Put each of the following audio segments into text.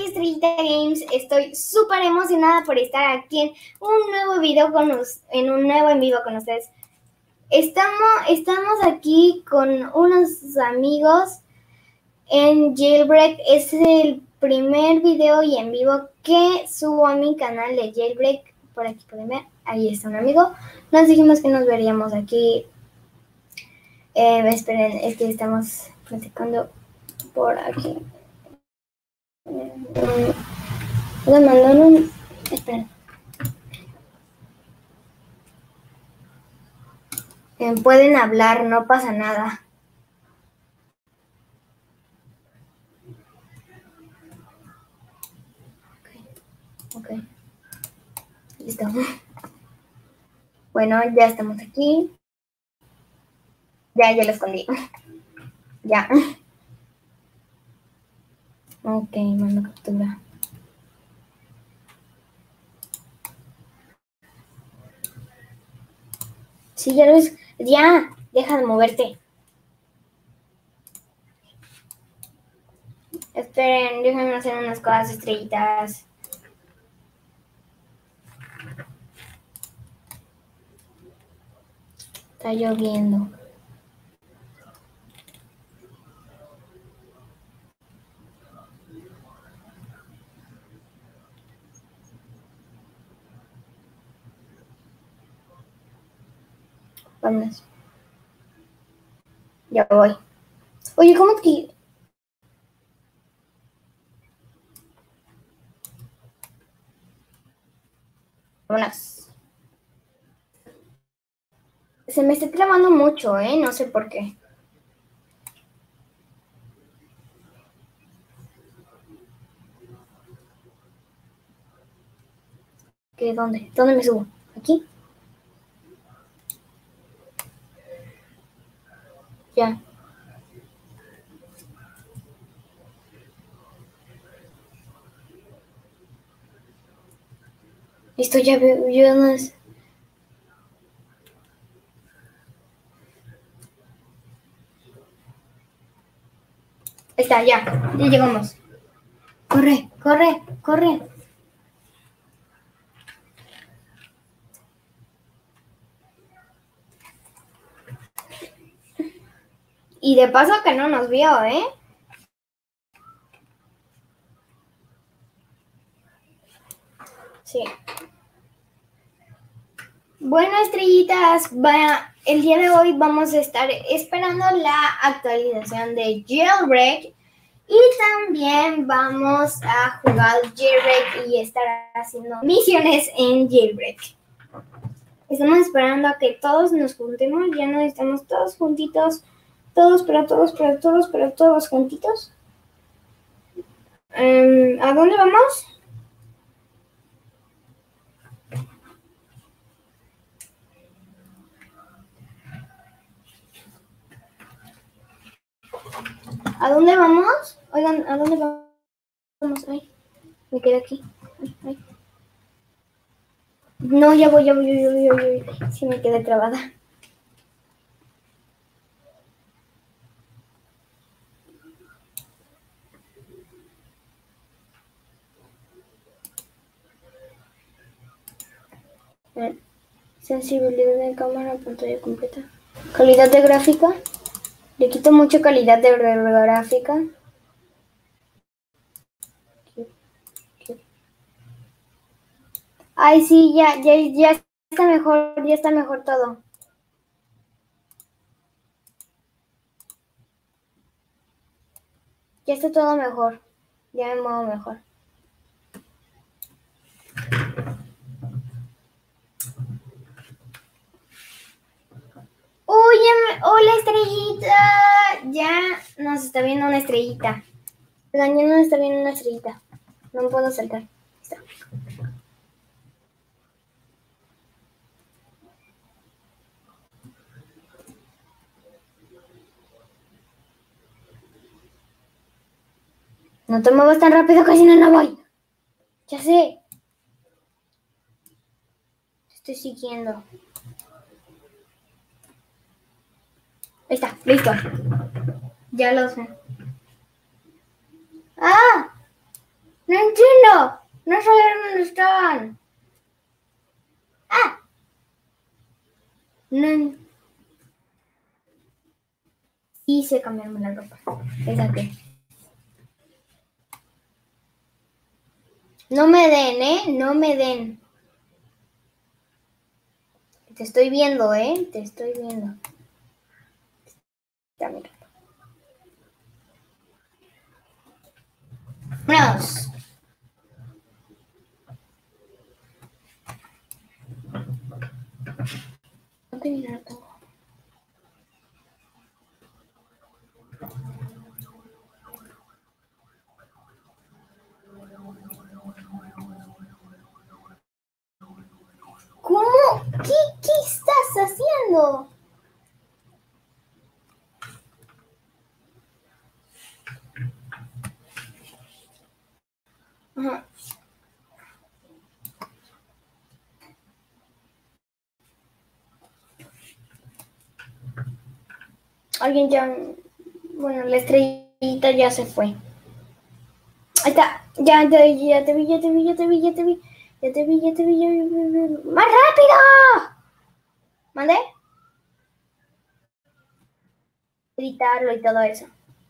soy Estrellita Games. Estoy súper emocionada por estar aquí en un nuevo video en un nuevo en vivo con ustedes. Estamos aquí con unos amigos en Jailbreak. Es el primer video y en vivo que subo a mi canal de Jailbreak. Por aquí pueden ver, ahí está un amigo. Nos dijimos que nos veríamos aquí. Esperen, es que estamos platicando por aquí. Le mandaron un... Esperen. Pueden hablar, no pasa nada. Ok. Listo. Bueno, ya estamos aquí. Ya lo escondí. Ya. Ok, mando captura. Sí, ya lo ves. Ya, deja de moverte. Esperen, déjenme hacer unas cosas, estrellitas. Está lloviendo. Vámonos. Ya voy. Oye, ¿cómo que...? Vámonos. Se me está trabando mucho, no sé por qué. ¿Qué? ¿Dónde? ¿Dónde me subo? ¿Aquí? Ya. Listo, ya veo. Yo no es... Está, ya llegamos. Corre, corre, corre. Y de paso que no nos vio, Sí. Bueno, estrellitas, el día de hoy vamos a estar esperando la actualización de Jailbreak y también vamos a jugar Jailbreak y estar haciendo misiones en Jailbreak. Estamos esperando a que todos nos juntemos, ya no estamos todos juntitos, todos juntitos. ¿A dónde vamos? ¿A dónde vamos? Oigan, ¿a dónde vamos? Ay, me quedé aquí. Ay. No, ya voy. Sí, me quedé trabada. Sensibilidad de cámara, pantalla completa. Calidad de gráfica. Le quito mucha calidad de gráfica. Ay, sí, ya está mejor todo. Ya está todo mejor. Ya me muevo mejor. ¡Uy! ¡Hola, estrellita! Ya nos está viendo una estrellita. Oigan, ya nos está viendo una estrellita. No puedo saltar. Está. No te muevas tan rápido, casi no voy. Ya sé. Te estoy siguiendo. Ahí está, listo. Ya lo sé. ¡Ah! No entiendo. No sabía dónde estaban. Ah, no. Hice cambiarme la ropa. Fíjate. No me den, ¿eh? No me den. Te estoy viendo, ¿eh? Te estoy viendo. Ya, mira. Vámonos. No tengo dinero, tengo. ¿Cómo? ¿Qué estás haciendo? Ajá. Alguien ya... Bueno, la estrellita ya se fue. Ahí está. Ya te vi. Ya te vi. Ya te vi. Ya te vi. Ya te vi. ¡Más rápido! ¿Mandé? Editarlo y todo eso.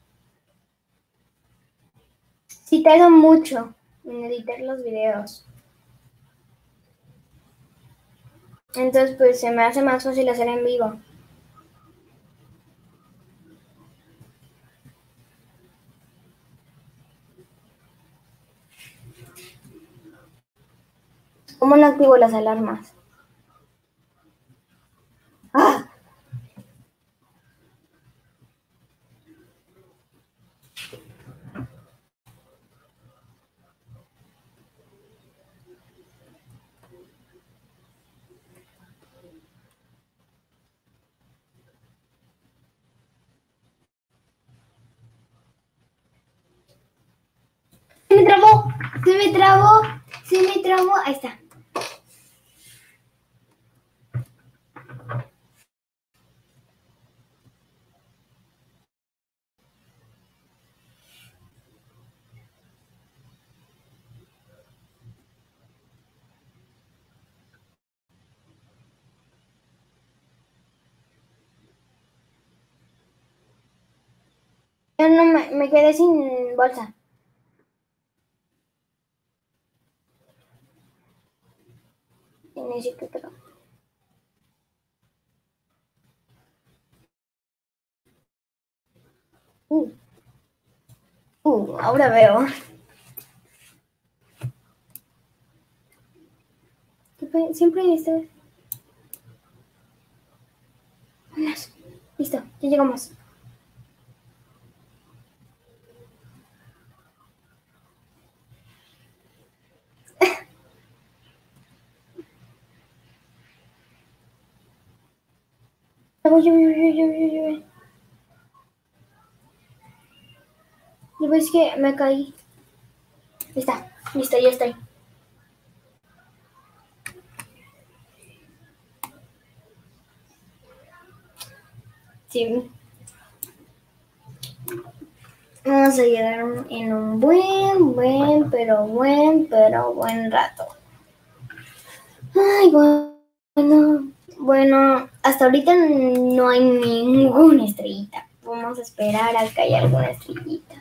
Sí, tardo mucho en editar los videos. Entonces, pues se me hace más fácil hacer en vivo. ¿Cómo no activo las alarmas? ¡Ah! ¡Se me trabó! ¡Se me trabó! ¡Se me trabó! Ahí está. Yo no me quedé sin bolsa. Y necesito otro. Ahora veo. Siempre estoy. Listo, ya llegamos. Y ves que me caí. Está, listo, ya estoy. Sí. Vamos a llegar en un buen rato. Ay, bueno, hasta ahorita no hay ninguna estrellita. Vamos a esperar a que haya alguna estrellita.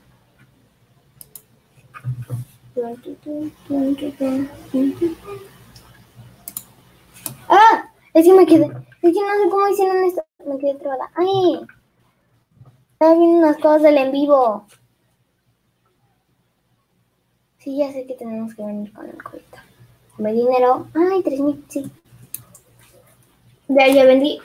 ¡Ah! Es que no sé cómo hicieron esto. Me quedé trabada. ¡Ay! Estaba viendo unas cosas del en vivo. Sí, ya sé que tenemos que venir con el colita. Me dinero. ¡Ay, 3,000! Sí. Ya vendí.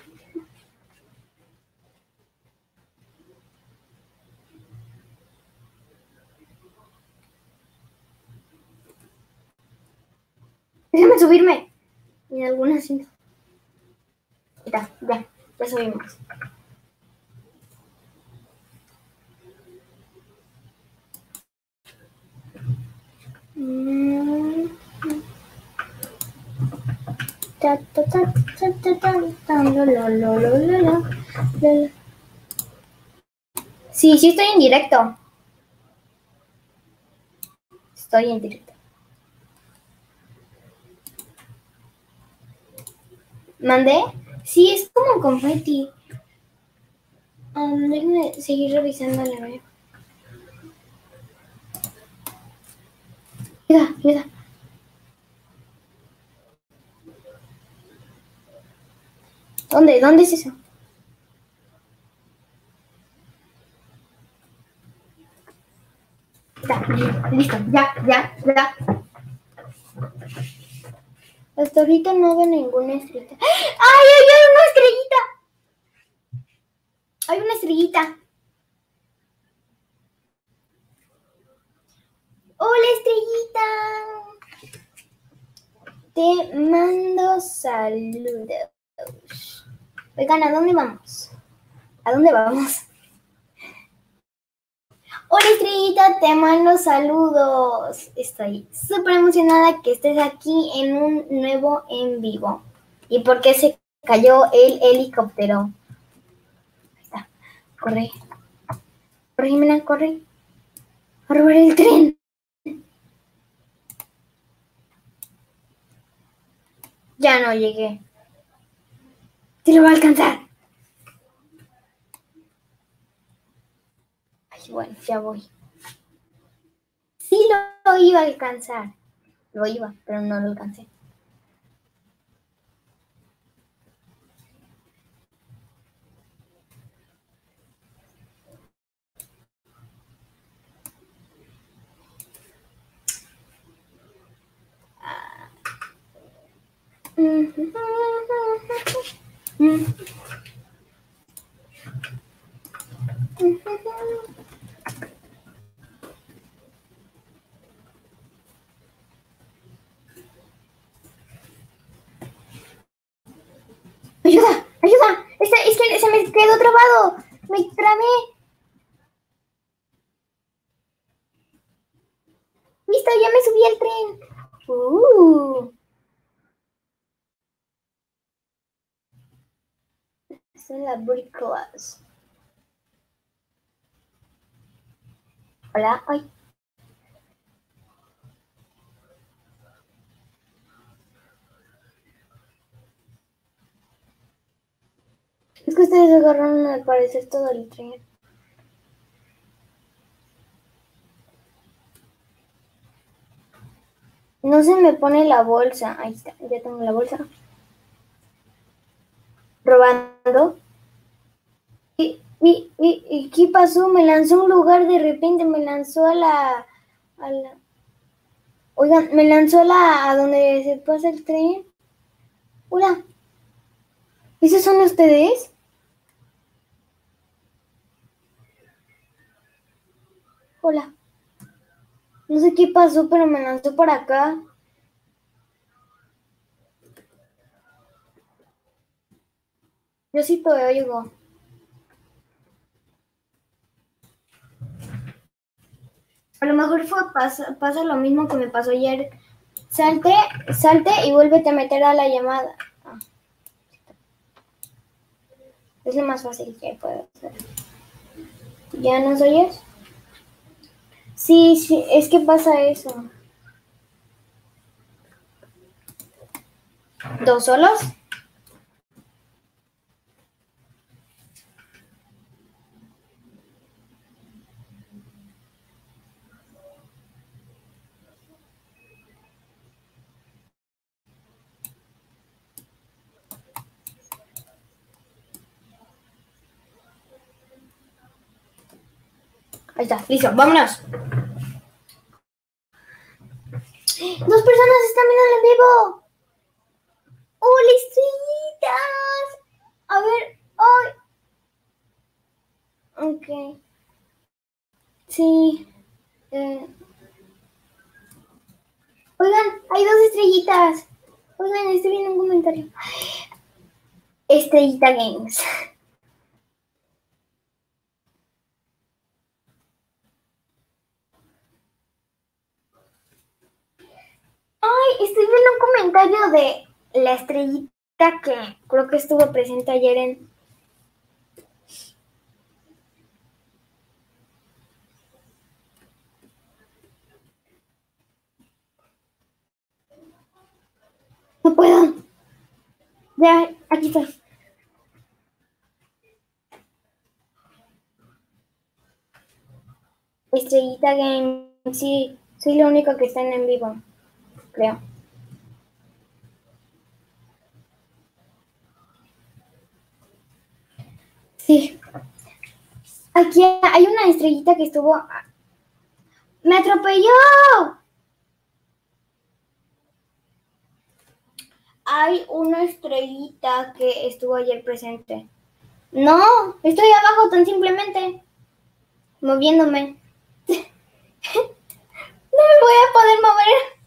Déjame subirme. En algunas sí. Ya subimos. Sí, estoy en directo. Estoy en directo. ¿Mandé? Sí, es como confeti. Déjenme seguir revisando la web. Ayuda. ¿Dónde es eso? Listo, ya. Hasta ahorita no veo ninguna estrellita. ¡Ay, hay una estrellita! Hay una estrellita. ¡Hola, estrellita! Te mando saludos. Oigan, ¿a dónde vamos? Hola, estrellita, te mando saludos. Estoy súper emocionada que estés aquí en un nuevo en vivo. ¿Y por qué se cayó el helicóptero? Ahí está. Corre, Jimena, corre. A robar el tren. Ya no llegué. Te lo va a alcanzar. Ay, bueno, ya voy. Sí lo iba a alcanzar. Lo iba, pero no lo alcancé. ¡Ayuda! Es que se me quedó trabado. Me trabé. Listo, ya me subí al tren. Son las bricolas. Hola, ay. Es que ustedes agarraron al parecer todo el tren. No se me pone la bolsa. Ahí está, ya tengo la bolsa. Robando. ¿Y qué pasó? Me lanzó a un lugar de repente, me lanzó a la... Oigan, me lanzó a donde se pasa el tren. Hola, ¿esos son ustedes? Hola. No sé qué pasó, pero me lanzó por acá. Yo sí te oigo. A lo mejor pasa lo mismo que me pasó ayer. Salte y vuélvete a meter a la llamada. Es lo más fácil que puedo hacer. ¿Ya nos oyes? Sí, es que pasa eso. ¿Dos solos? Ahí está, listo, vámonos. Dos personas están mirando en vivo. ¡Hola, estrellitas! A ver, ¡ay! Ok. Sí. Oigan, hay dos estrellitas. Oigan, estoy viendo un comentario. Estrellita Games. Ay, estoy viendo un comentario de la estrellita que creo que estuvo presente ayer en... No puedo. Ya, aquí está. Estrellita Game. Sí, soy la única que está en vivo, creo. Sí. Aquí hay una estrellita que estuvo... ¡Me atropelló! Hay una estrellita que estuvo ayer presente. No, estoy abajo tan simplemente. Moviéndome. No me voy a poder mover.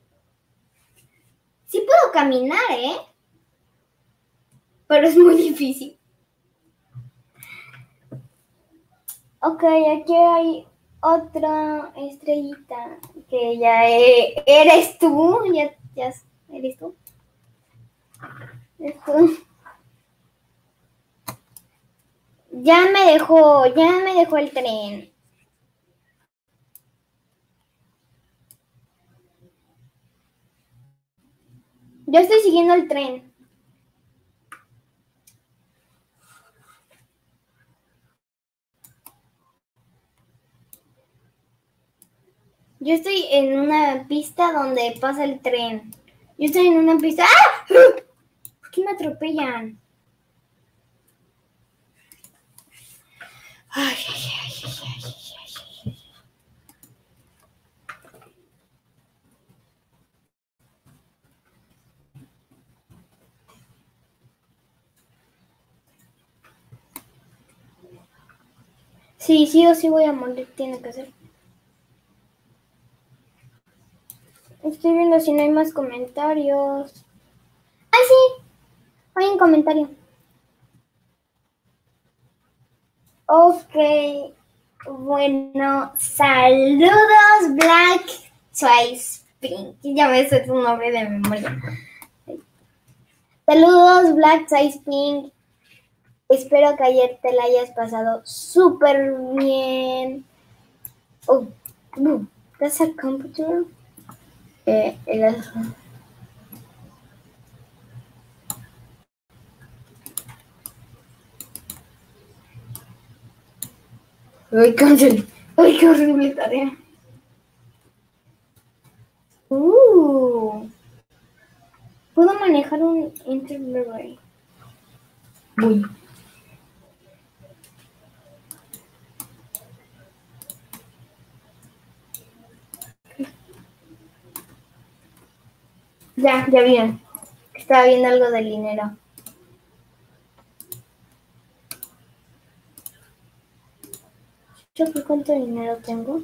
Sí puedo caminar, ¿eh? Pero es muy difícil. Ok, aquí hay otra estrellita que ya eres tú. Ya eres tú. Ya me dejó el tren. Yo estoy siguiendo el tren. Yo estoy en una pista donde pasa el tren. Yo estoy en una pista. ¡Ah! ¿Por qué me atropellan? Ay, ay, ay, ay, ay, ay, ay. Sí, sí o sí voy a morir. Tiene que ser. Estoy viendo si no hay más comentarios. ¡Ah, sí! Hay un comentario. Ok. Bueno, saludos Black Twice Pink. Ya me sé tu nombre de memoria. Saludos Black Twice Pink. Espero que ayer te la hayas pasado súper bien. Oh, no, that's a computer. El... Ay, cancel. Ay, qué horrible tarea. Puedo manejar un Interblue. Uy. Ya vi. Estaba viendo algo del dinero. ¿Yo cuánto dinero tengo?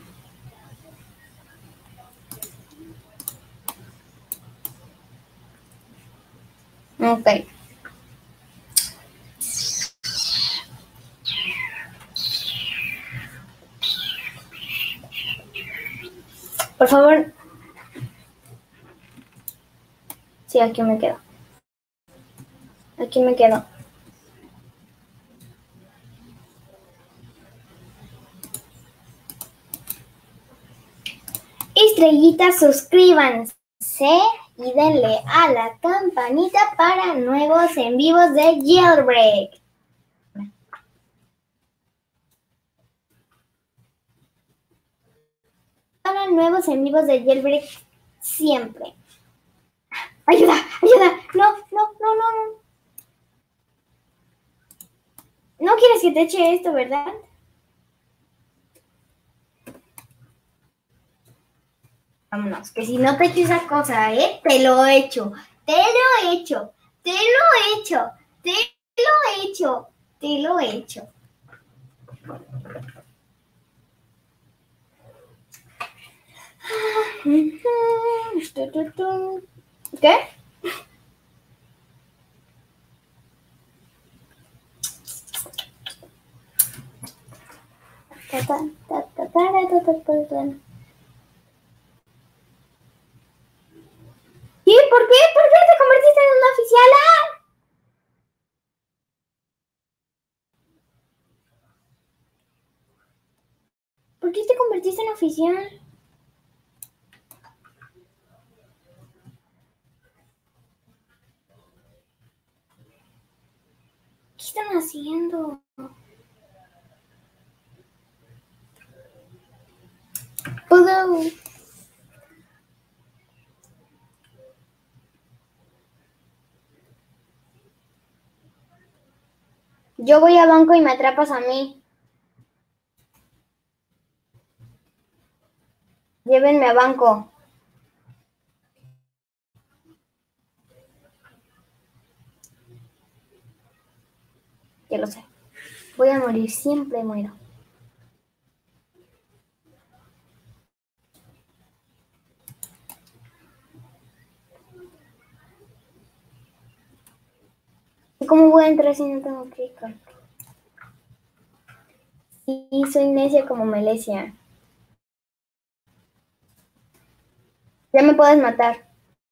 Ok. Por favor. Sí, aquí me quedo. Aquí me quedo. Estrellitas, suscríbanse y denle a la campanita para nuevos en vivos de Jailbreak. Para nuevos en vivos de Jailbreak siempre. ¡Ayuda! ¡Ayuda! No. No quieres que te eche esto, ¿verdad? Vámonos, que si no te echo esa cosa, te lo echo. Te lo echo. Te lo echo. Te lo echo. Te lo echo. ¿Qué? ¿Sí? ¿Por qué? ¿Por qué te convertiste en una oficiala? ¿Por qué te convertiste en oficial? están haciendo? ¿Puedo? Yo voy a banco y me atrapas a mí. Llévenme a banco. Ya lo sé. Voy a morir, siempre muero. ¿Y cómo voy a entrar si no tengo clicker? Sí, soy necia como Melesia. Ya me puedes matar.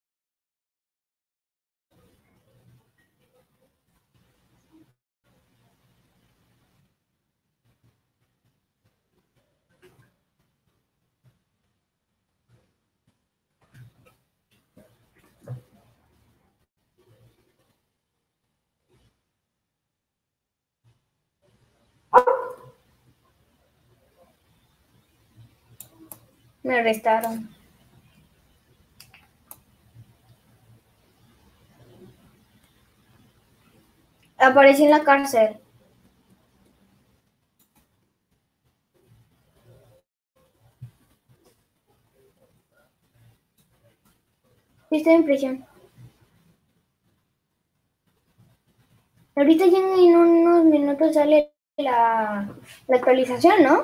Me arrestaron. Aparecí en la cárcel. Sí, estoy en prisión. Ahorita ya en unos minutos sale la actualización, ¿no?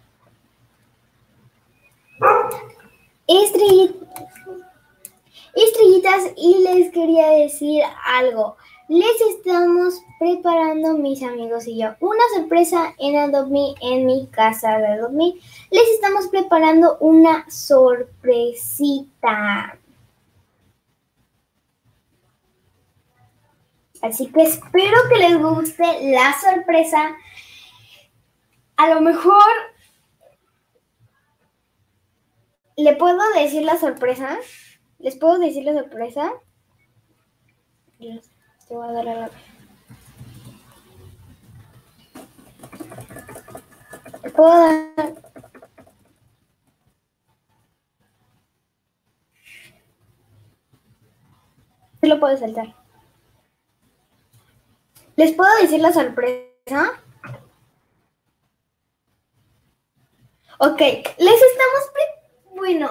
Estrellitas, y les quería decir algo. Les estamos preparando, mis amigos y yo, una sorpresa en Adopt Me, en mi casa de Adopt Me. Les estamos preparando una sorpresita. Así que espero que les guste la sorpresa. A lo mejor ¿le puedo decir la sorpresa? ¿Les puedo decir la sorpresa? Dios, te voy a dar a la... ¿Le puedo dar? Sí lo puedo saltar. ¿Les puedo decir la sorpresa? Ok, les estamos... Bueno,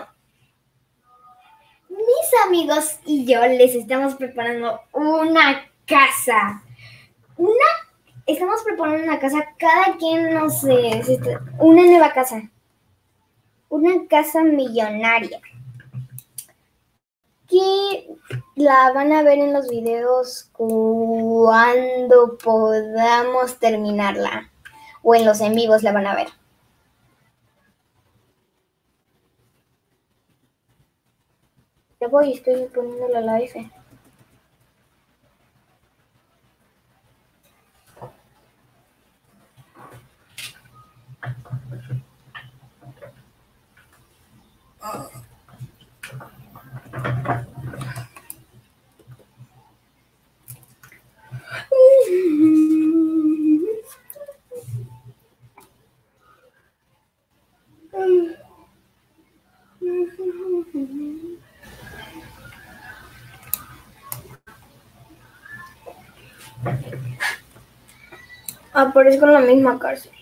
mis amigos y yo les estamos preparando una casa. Estamos preparando una casa, cada quien, no sé, una nueva casa. Una casa millonaria. Que la van a ver en los videos cuando podamos terminarla. O en los en vivos la van a ver. Ya voy, estoy poniéndola a la F. Aparezco en la misma cárcel.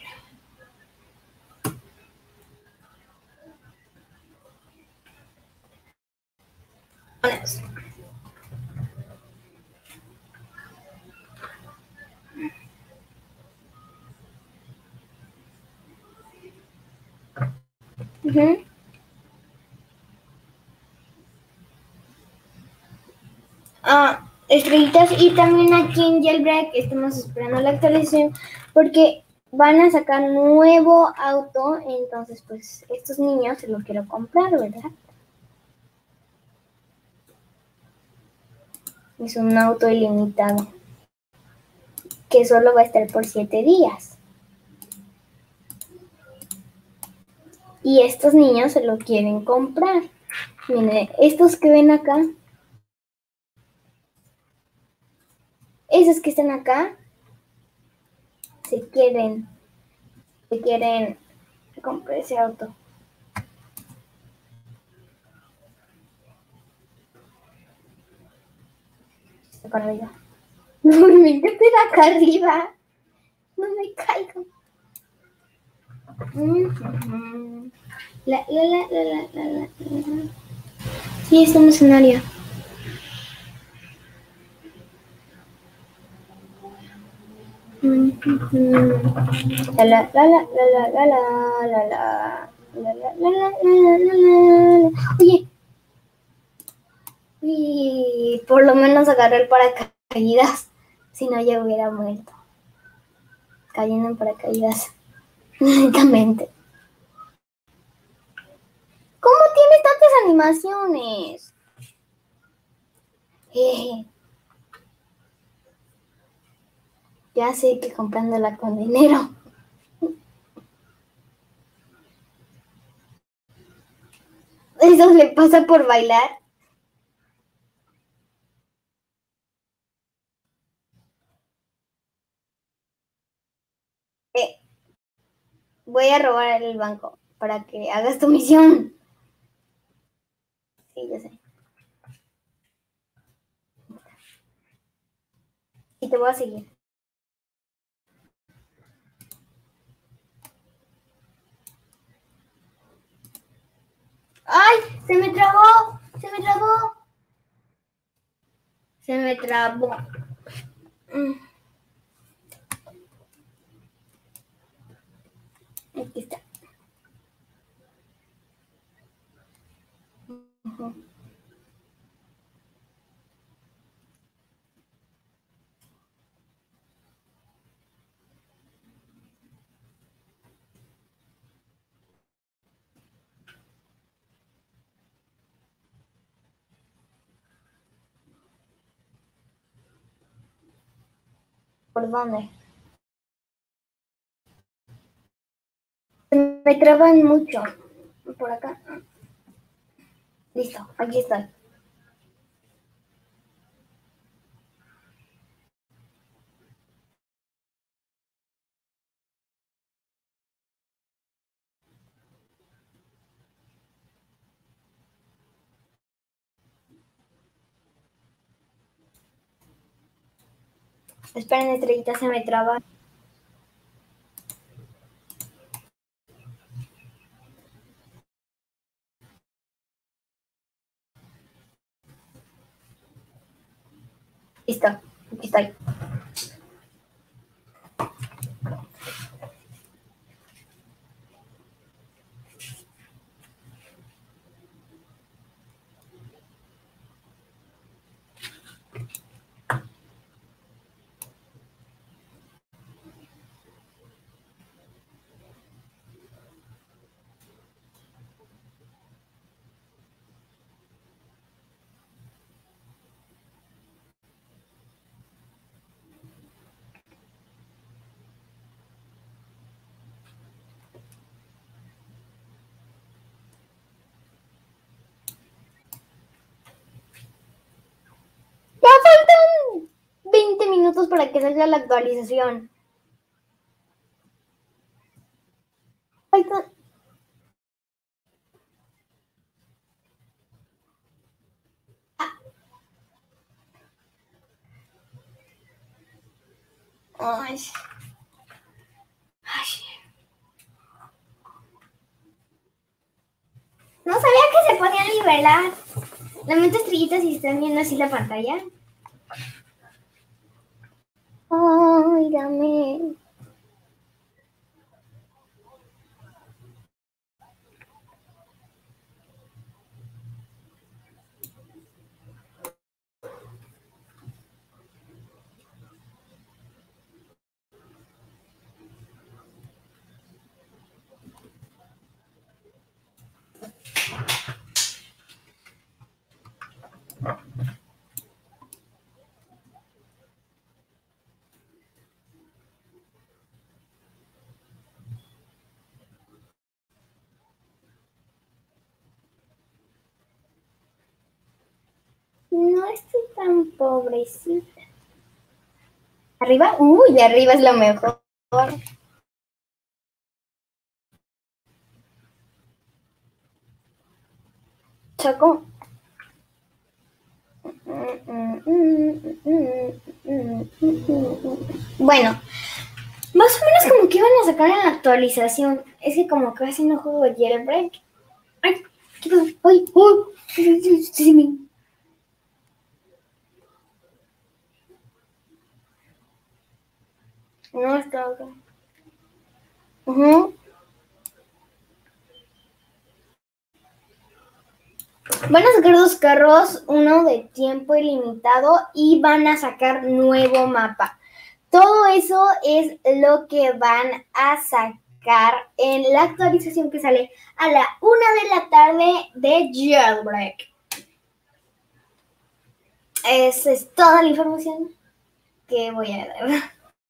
Uh-huh. Estrellitas, y también aquí en Jailbreak estamos esperando la actualización porque van a sacar nuevo auto, entonces pues estos niños se lo quiero comprar, ¿verdad? Es un auto ilimitado que solo va a estar por 7 días. Y estos niños se lo quieren comprar. Miren, estos que ven acá, esos que están acá, si quieren comprar ese auto. Para arriba. No, me encanta ir acá arriba. No me caigo. La. Sí, estamos en área. Oye, y por lo menos agarré el paracaídas, si no ya hubiera muerto cayendo en paracaídas lentamente. ¿Cómo tienes tantas animaciones? Ya sé que comprándola con dinero. Eso le pasa por bailar. Voy a robar el banco para que hagas tu misión. Sí, ya sé. Y te voy a seguir. ¡Ay! ¡Se me trabó! ¡Se me trabó! Se me trabó. Aquí está. ¿Por dónde? Se me traban mucho. Por acá. Listo, aquí estoy. Esperen, estrellita, se me traba. Listo, aquí estoy. Ya faltan 20 minutos para que salga la actualización. Faltan... Ay. Ay. No sabía que se podían liberar. Lamento, estrellitas, si están viendo así la pantalla. Ay, dame. No estoy tan pobrecita. ¿Arriba? Uy, arriba es lo mejor. Chaco. Bueno, más o menos como que iban a sacar en la actualización. Es que como casi no juego Jailbreak. Ay, ¿qué pasó? Ay, sí. No está acá. Van a sacar 2 carros, uno de tiempo ilimitado y van a sacar nuevo mapa. Todo eso es lo que van a sacar en la actualización que sale a la 1 de la tarde de Jailbreak. Esa es toda la información que voy a dar.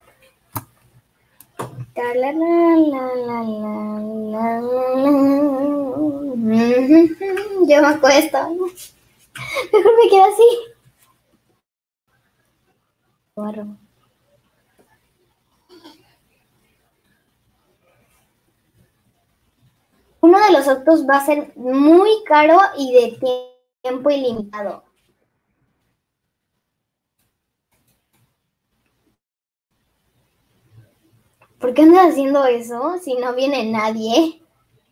Yo me acuesto. Mejor me quedo así. Barro. Uno de los autos va a ser muy caro y de tiempo ilimitado. ¿Por qué andas haciendo eso si no viene nadie?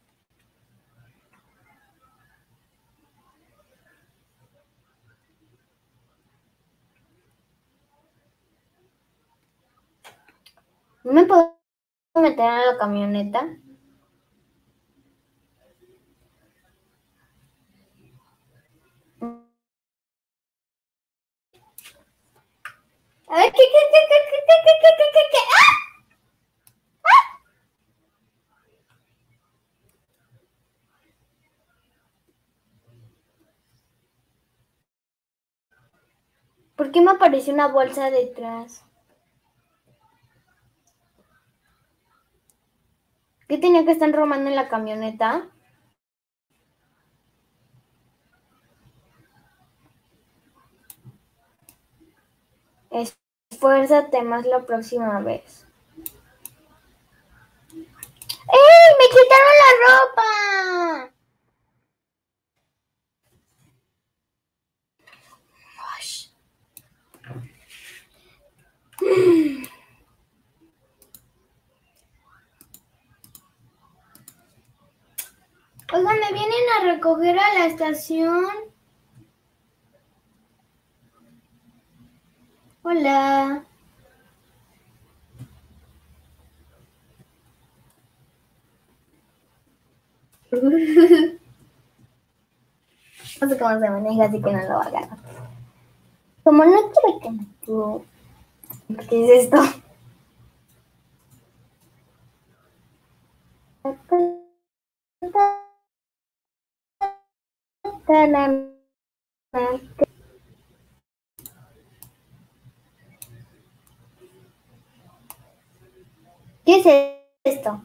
¿No me puedo meter en la camioneta? A ver, ¿qué? ¡Ah! ¿Por qué me apareció una bolsa detrás? ¿Qué tenía que estar robando en la camioneta? Esfuérzate más la próxima vez. ¡Ey! ¡Me quitaron la ropa! Oigan, ¿me vienen a recoger a la estación? Hola. No sé cómo se maneja, así que no lo hagan. Como no quiero que me tú. ¿Qué es esto? ¿Qué es esto?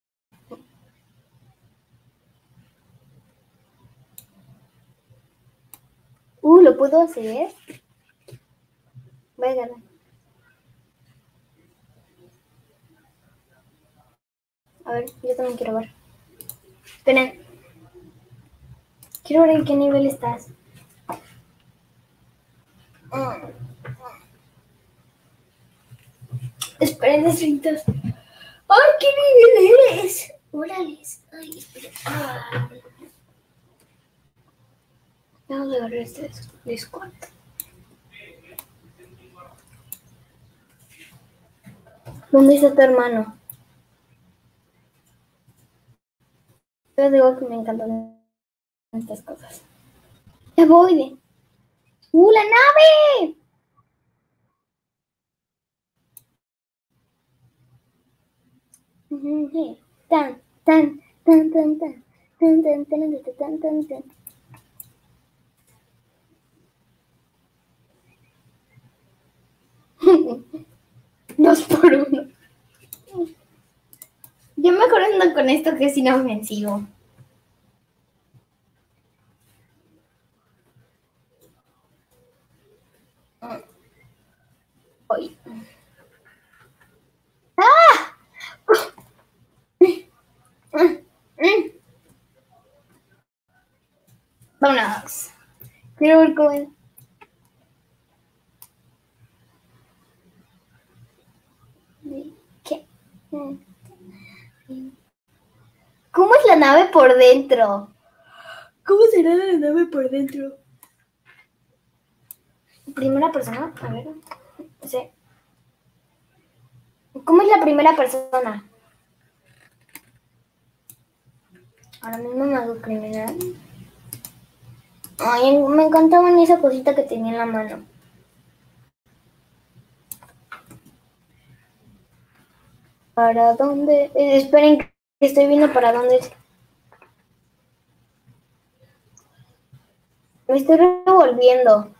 ¿Lo puedo hacer? Voy a ganar. A ver, yo también quiero ver. Esperen. Quiero ver en qué nivel estás. Esperen, necesitas. ¡Ay, qué nivel eres! Órales. Ay, espera. Vamos a agarrar este Discord. ¿Dónde está tu hermano? Yo digo que me encantan estas cosas. Ya voy. ¡La nave! Tan, tan, tan, tan, tan. Tan, tan, tan, tan, tan, tan. Dos por uno. Yo mejor ando con esto que es inofensivo. Hoy. ¡Ah! Vámonos. Quiero ver cómo es. ¿Qué? ¿Cómo es la nave por dentro? ¿Cómo será la nave por dentro? Primera persona, a ver. Sí. ¿Cómo es la primera persona? Ahora mismo me hago criminal. Ay, me encantaban esa cosita que tenía en la mano. ¿Para dónde? Esperen, que estoy viendo para dónde es. Me estoy revolviendo.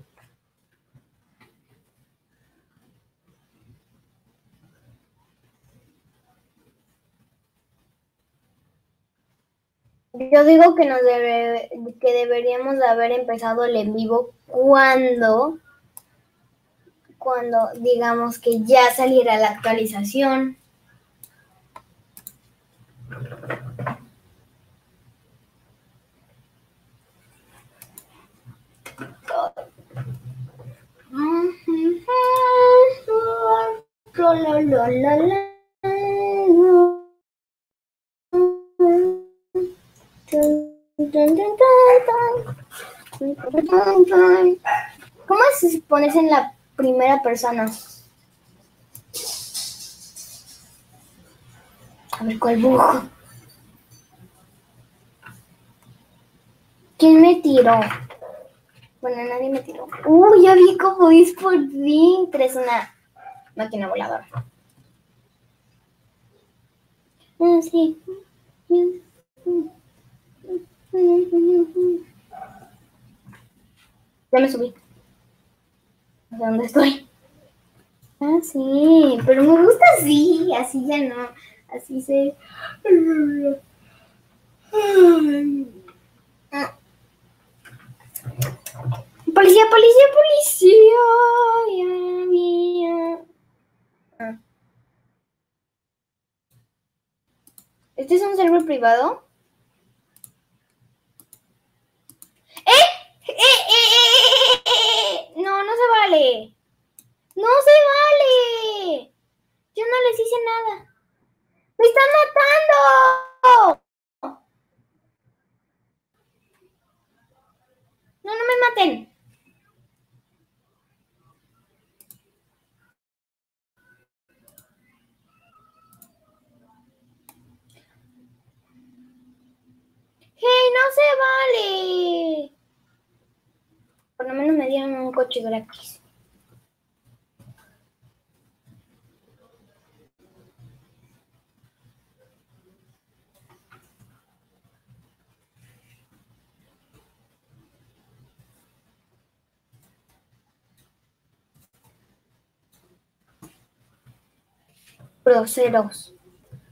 Yo digo que que deberíamos de haber empezado el en vivo cuando digamos que ya saliera la actualización. ¿Cómo se pones en la primera persona? A ver, ¿cuál bujo? ¿Quién me tiró? Bueno, nadie me tiró. Ya vi cómo es por dentro. Es una máquina voladora. Sí. Ya me subí. No sé dónde estoy. Sí, pero me gusta así ya no. Así se... Policía, policía, policía. Ya, mía. ¿Este es un server privado? No, no se vale. No se vale. Yo no les hice nada. ¡Me están matando! No, no me maten. ¡Hey, no se vale! Por lo menos me dieron un coche gratis. Groseros.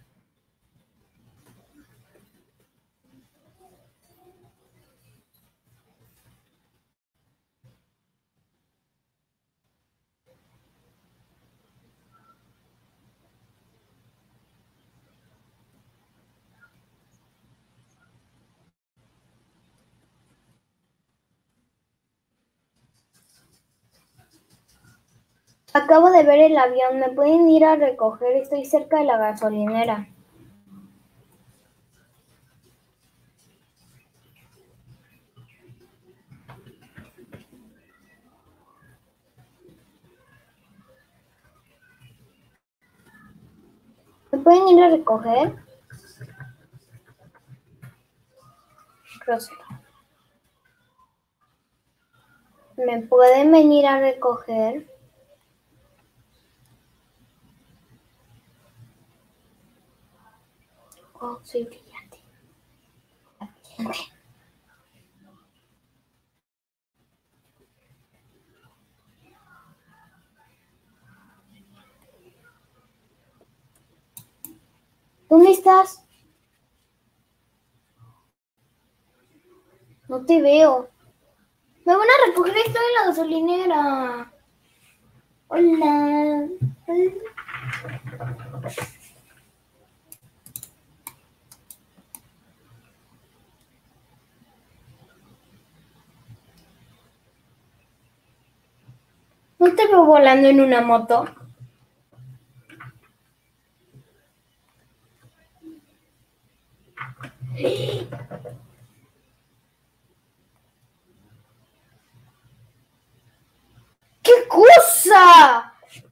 Acabo de ver el avión. ¿Me pueden ir a recoger? Estoy cerca de la gasolinera. ¿Me pueden ir a recoger? Grosero. ¿Me pueden venir a recoger? Oh, soy brillante. ¿Dónde estás? No te veo. Me van a recoger, estoy en la gasolinera. Hola. No te veo volando en una moto. ¡Qué cosa!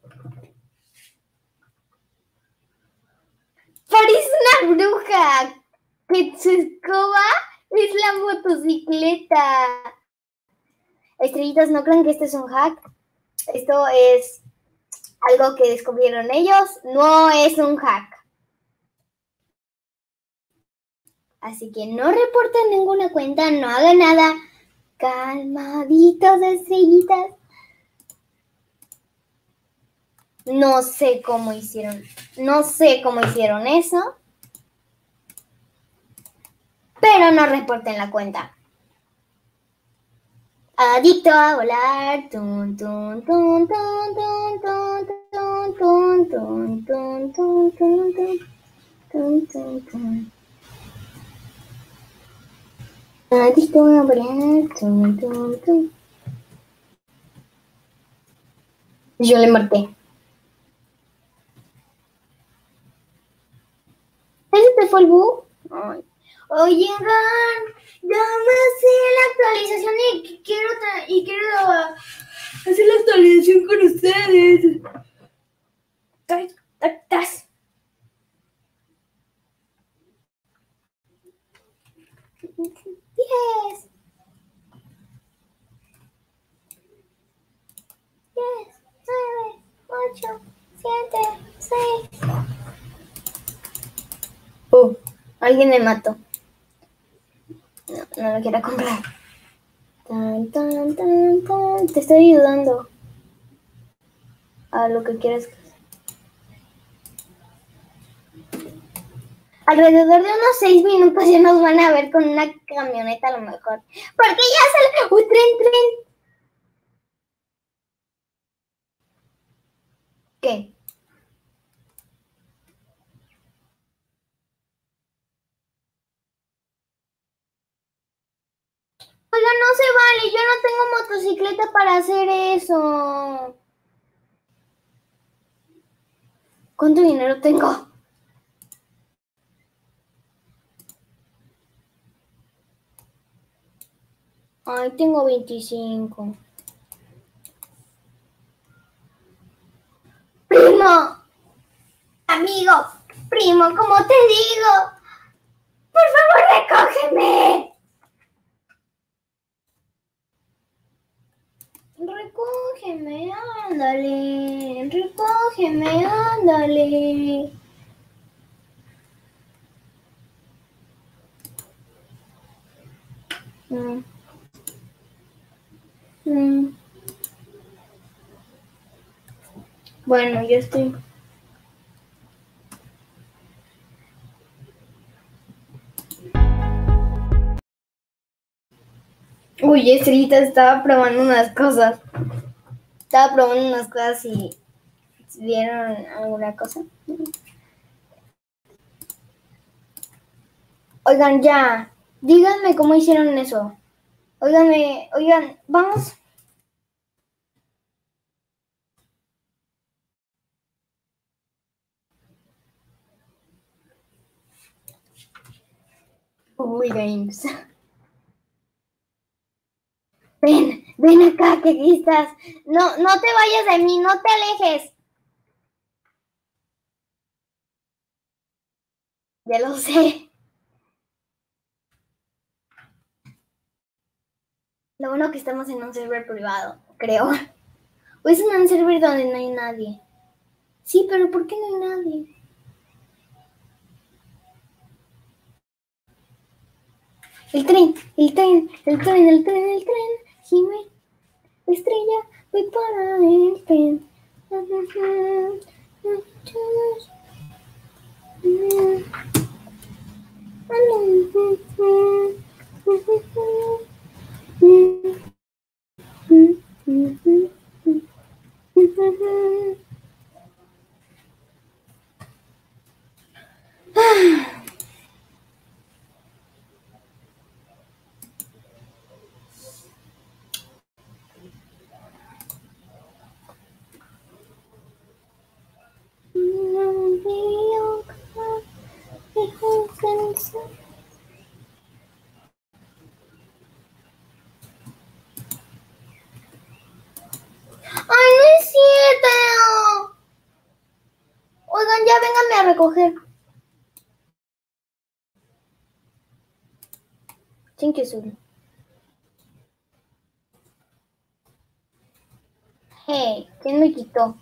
Parece una bruja que su escoba es la motocicleta. Estrellitas, ¿no creen que este es un hack? Esto es algo que descubrieron ellos. No es un hack. Así que no reporten ninguna cuenta, no hagan nada. Calmaditos, estrellitas. No sé cómo hicieron eso. Pero no reporten la cuenta. Adicto a volar. Tun, tun, tun, tun, tun, tun, tun, tun, tun, tun, tun, tun, tun, tun, tun. Adicto a volar. Tun, tun, tun. Yo le marqué. ¿Ese te fue el bug? Ay. Oigan, ya me hace la actualización y quiero hacer la actualización con ustedes. Yes. 10, 9, 8, 7, 6. Alguien me mató. No lo quiero comprar. Tan, tan, tan, tan. Te estoy ayudando a lo que quieras. Alrededor de unos 6 minutos ya nos van a ver con una camioneta a lo mejor. Porque ya sale. ¡Uy, tren! ¿Qué? Oiga, no se vale. Yo no tengo motocicleta para hacer eso. ¿Cuánto dinero tengo? Ay, tengo 25. Primo, amigo, primo, ¿cómo te digo? Por favor, recógeme. Recógeme, ándale. Recógeme, ándale. Bueno, yo estoy. Uy, Estrellita estaba probando unas cosas. Y vieron alguna cosa. Oigan, ya. Díganme cómo hicieron eso. Oigan, vamos. Uy, Games. Ven acá, que aquí estás. No te vayas de mí, no te alejes. Ya lo sé. Lo bueno que estamos en un server privado, creo. O es en un server donde no hay nadie. Sí, pero ¿por qué no hay nadie? El tren. Jime, estrella, voy para el tren. ¡Ay, no es cierto! Oigan, ya vénganme a recoger. Thank you, Zul. Hey, ¿quién me quitó?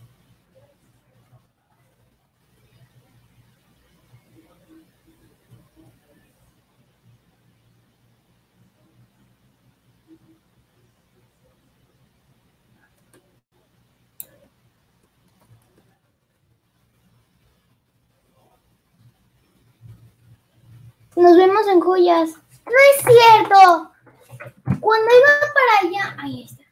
Nos vemos en joyas. ¡No es cierto! Cuando iba para allá... Ahí está.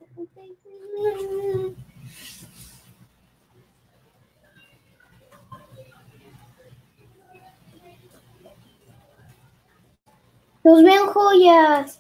Nos ven joyas.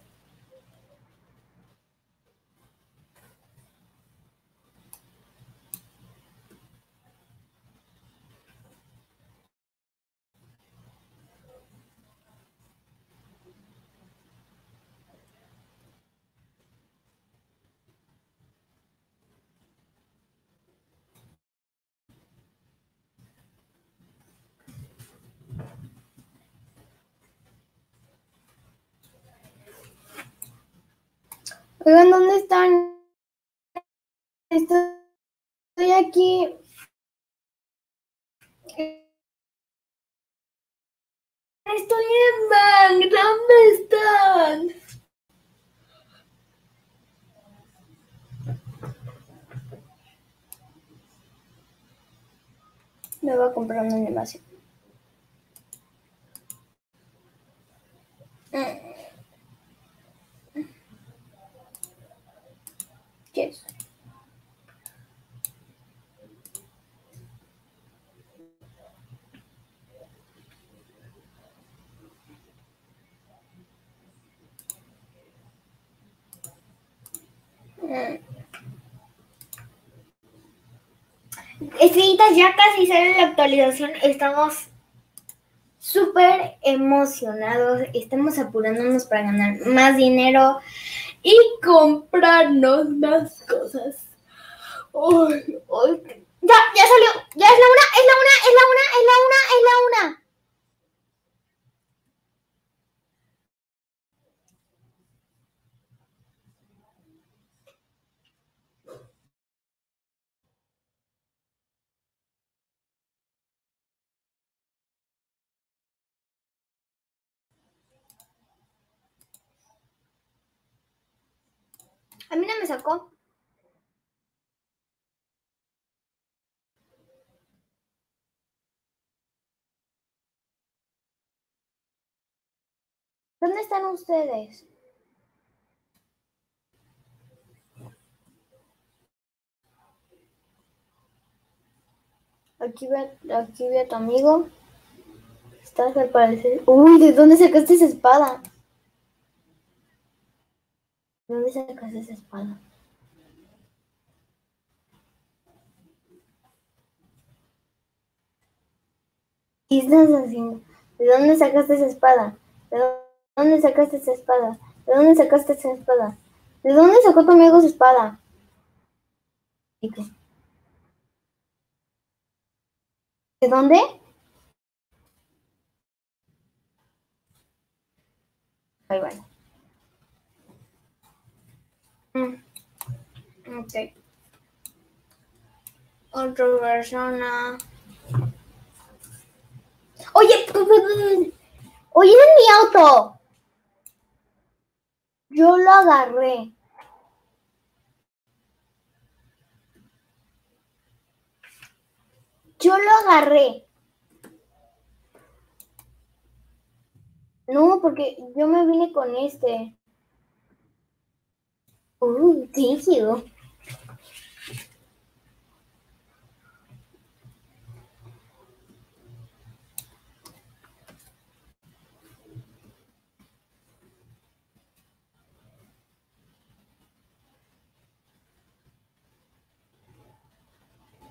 Oigan, ¿dónde están? Estoy aquí. Estoy en Bang. ¿Dónde están? Me voy a comprar una animación. Yes. Estrellitas, ya casi sale la actualización. Estamos súper emocionados. Estamos apurándonos para ganar más dinero y comprarnos más cosas. Ay, ay. Ya salió. Ya es la una, es la una, es la una, es la una, es la una. A mí no me sacó. ¿Dónde están ustedes? Aquí ve a tu amigo. Estás al parecer. Uy, ¿de dónde sacaste esa espada? ¿De dónde sacaste esa espada? ¿Qué estás haciendo? ¿De dónde sacaste esa espada? ¿De dónde sacaste esa espada? ¿De dónde sacaste esa espada? ¿De dónde sacó tu amigo su espada? ¿De dónde? Ahí vale. Ok. Otra persona. Oye, oye, en mi auto. Yo lo agarré. Yo lo agarré. No, porque yo me vine con este. Thank you.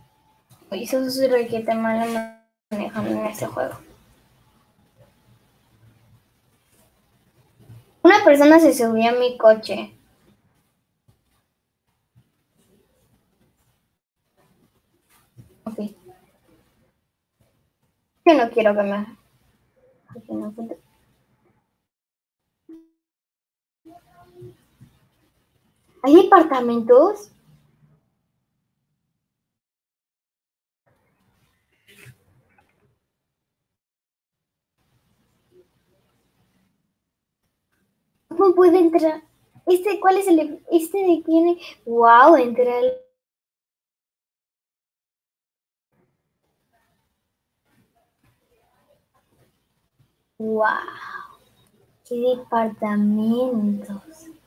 Oye, eso es requete mal manejando en este juego. Una persona se subió a mi coche. Ok. Yo no quiero que me... ¿Hay departamentos? ¿Cómo puede entrar? ¿Cuál es el... de quién? Wow, entra el... Wow, qué departamentos.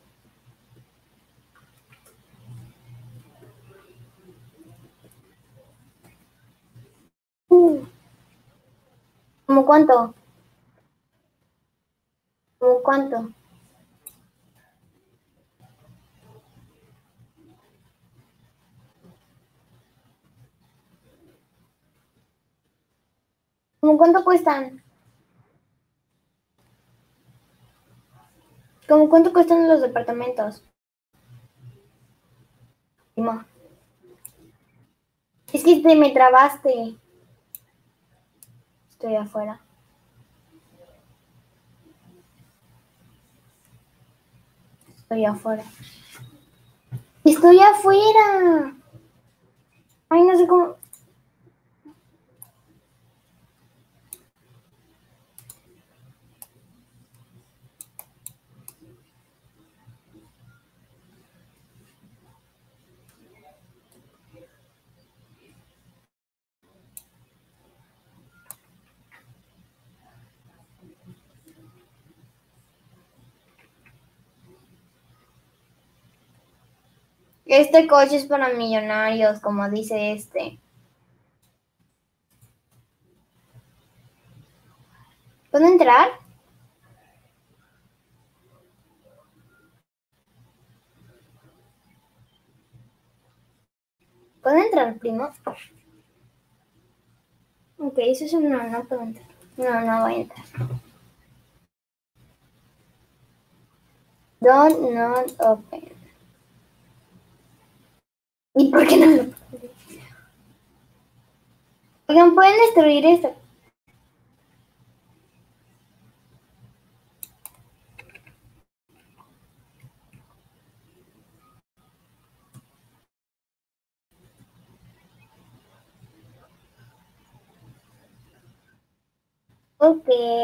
¿Cómo cuánto? ¿Cómo cuánto? ¿Cómo cuánto cuestan? ¿Cómo cuánto cuestan los departamentos? No. Es que te me trabaste. Estoy afuera. Estoy afuera. Estoy afuera. Ay, no sé cómo. Este coche es para millonarios, como dice este. ¿Puedo entrar? ¿Puedo entrar, primo? Ok, eso es un no, no puedo entrar. No, no voy a entrar. Don't not open. ¿Y por qué no lo puedo? Oigan, ¿pueden destruir esto? Ok.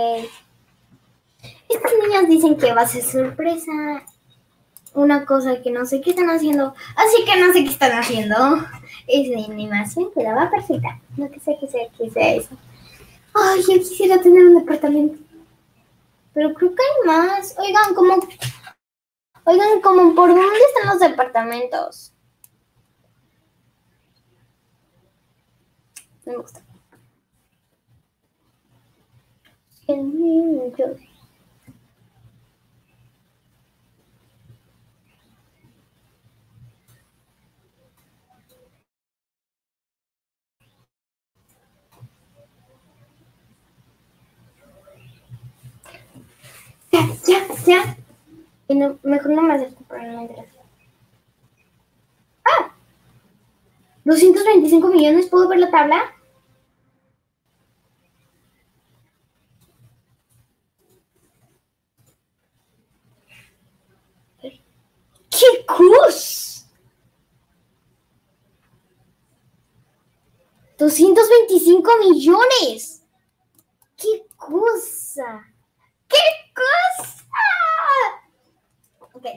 Estos niños dicen que va a ser sorpresa. Una cosa que no sé qué están haciendo. Así que no sé qué están haciendo. Es de animación, pero va perfecta. No que sé qué sea eso. Ay, yo quisiera tener un departamento. Pero creo que hay más. Oigan, como por dónde están los departamentos. No me gusta. 100 minutos. Ya. Y no, mejor no me acerco para no entrar. ¡Ah! 225 millones, ¿puedo ver la tabla? ¡Qué cus! 225 millones. ¡Qué cosa! ¡Qué cosa! Ok.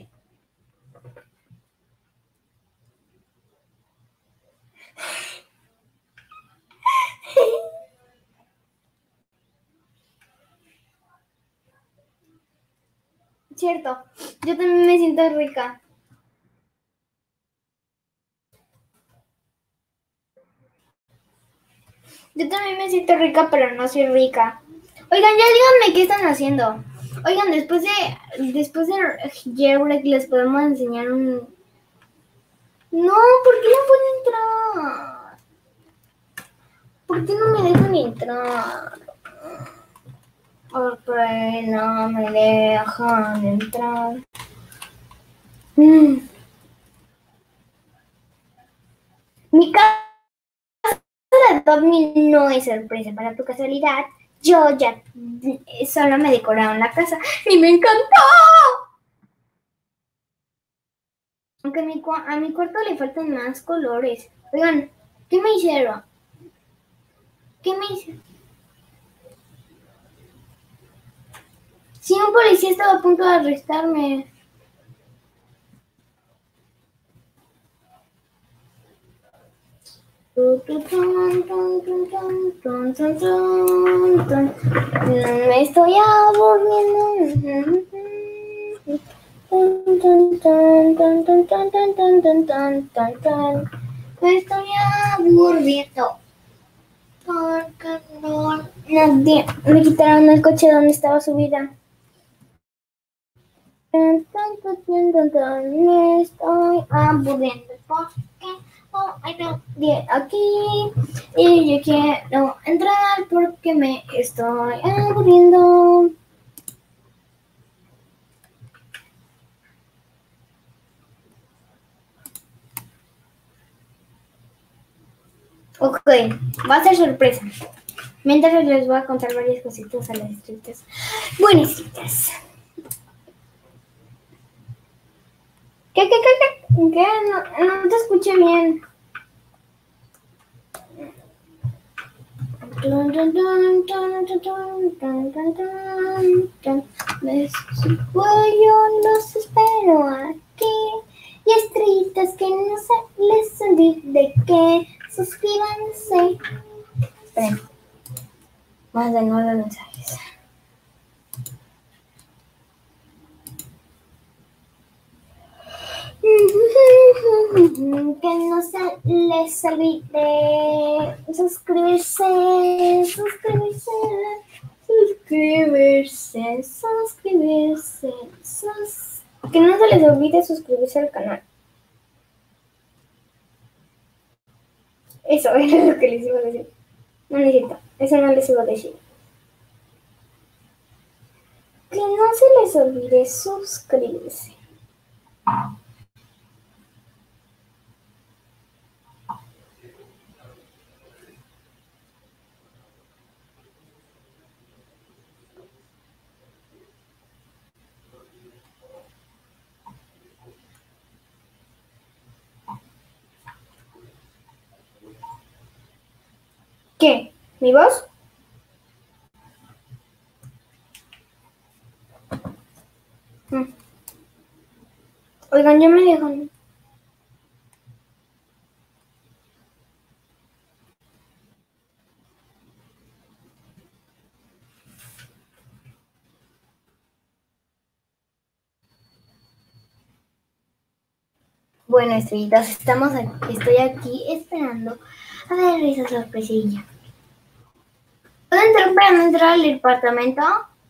Cierto, yo también me siento rica. Yo también me siento rica, pero no soy rica. Oigan, ya díganme qué están haciendo. Oigan, después de Jailbreak les podemos enseñar un... No, ¿por qué no puedo entrar? ¿Por qué no me dejan entrar? Porque no me dejan entrar. Mm. Mi casa de 2000 no es sorpresa para tu casualidad. Yo ya solo me decoraron la casa y me encantó. Aunque a mi cuarto le faltan más colores. Oigan, ¿qué me hicieron? ¿Qué me hicieron? Sí, un policía estaba a punto de arrestarme. Me estoy aburriendo. Me estoy aburriendo. Porque no, nadie me quitaron el coche donde estaba subida. Me estoy aburriendo porque no hay nadie aquí y yo quiero entrar porque me estoy aburriendo. Ok, va a ser sorpresa. Mientras les voy a contar varias cositas a las estrellitas. Buenecitas. ¿Qué? No te escuché bien. Yo los espero aquí. Y estrellitas que no se les olvide que suscríbanse. Esperen, más de 9 mensajes. Que no se les olvide suscribirse. Que no se les olvide suscribirse al canal. Eso era lo que les iba a decir. No necesito, eso no les iba a decir. Que no se les olvide suscribirse. ¿Qué? ¿Mi voz? Oigan, ya me dejan. Bueno, estrellitas, estoy aquí esperando a ver esa sorpresilla. ¿Puedo entrar para no entrar al departamento?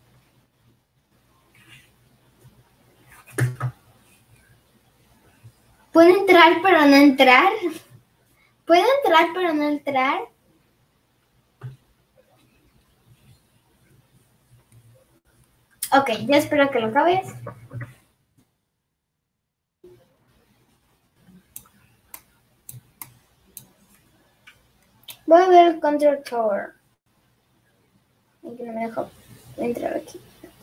¿Puedo entrar pero no entrar? ¿Puedo entrar pero no entrar? Ok, ya espero que lo acabes. Voy a ver el Control Tower. Y que no me dejó entrar aquí.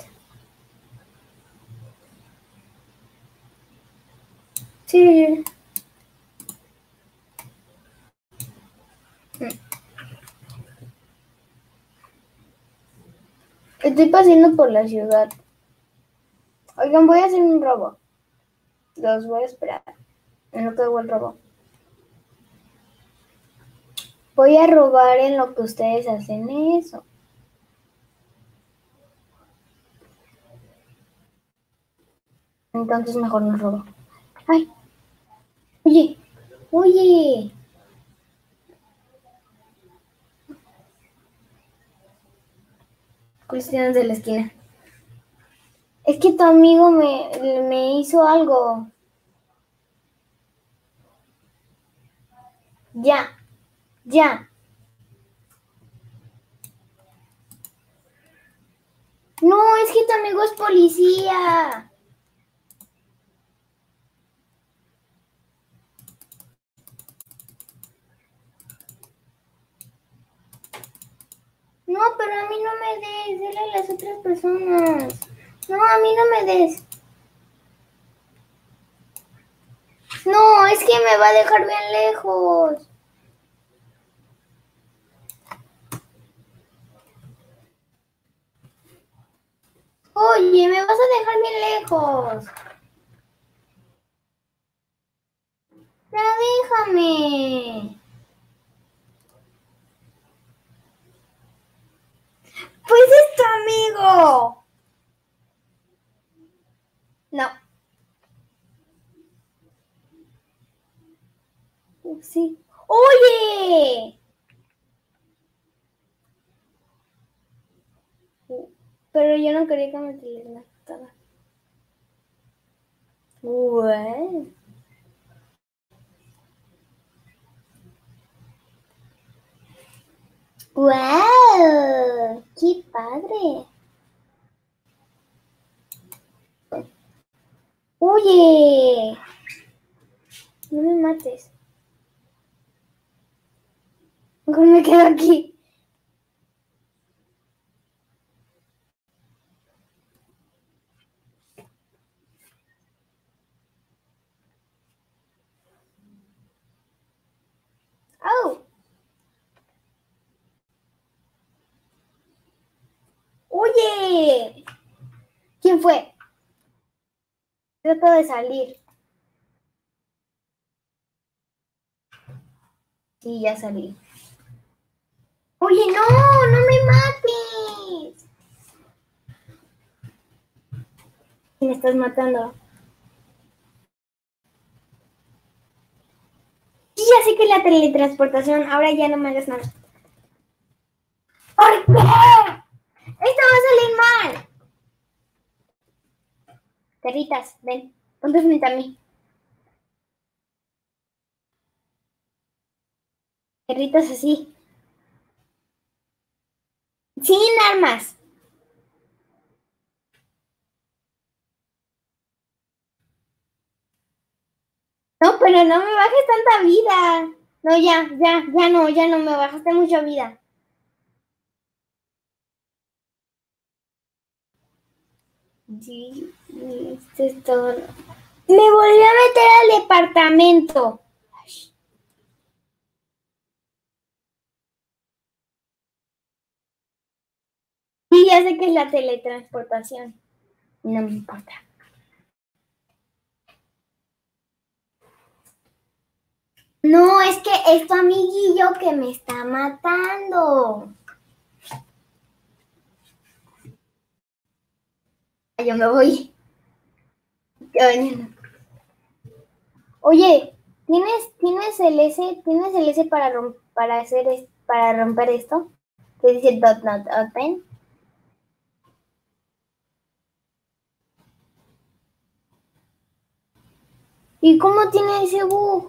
Sí. Estoy paseando por la ciudad. Oigan, voy a hacer un robo. Los voy a esperar. En lo que hago el robo. Voy a robar en lo que ustedes hacen eso. Entonces mejor no robo. Ay. Oye. Cuestiones de la esquina. Es que tu amigo me hizo algo. Ya. No, es que tu amigo es policía. No, pero a mí no me des, dale a las otras personas. No, a mí no me des. No, es que me va a dejar bien lejos. Oye, me vas a dejar bien lejos. Ya déjame. Pues es tu amigo. No. Sí. Oye. Pero yo no quería que me teletransportara. Bueno. ¡Wow! ¡Qué padre! Oye, no me mates. Mejor me quedo aquí. ¡Oh! Oye, ¿quién fue? Trato de salir. Sí, ya salí. Oye, no, no me mates. Me estás matando. Sí, ya sé que es la teletransportación. Ahora ya no me hagas nada. ¿Por qué? Esto va a salir mal. Perritas, ven. Ponte frente a mí. Perritas así. Sin armas. No, pero no me bajes tanta vida. No, ya no, me bajaste mucha vida. Sí, esto es todo. Me volví a meter al departamento. Sí, ya sé que es la teletransportación. No me importa. No, es que es tu amiguillo que me está matando. Yo me voy. Oye, ¿tienes el S para romper esto? Que dice dot not open. ¿Y cómo tiene ese bug?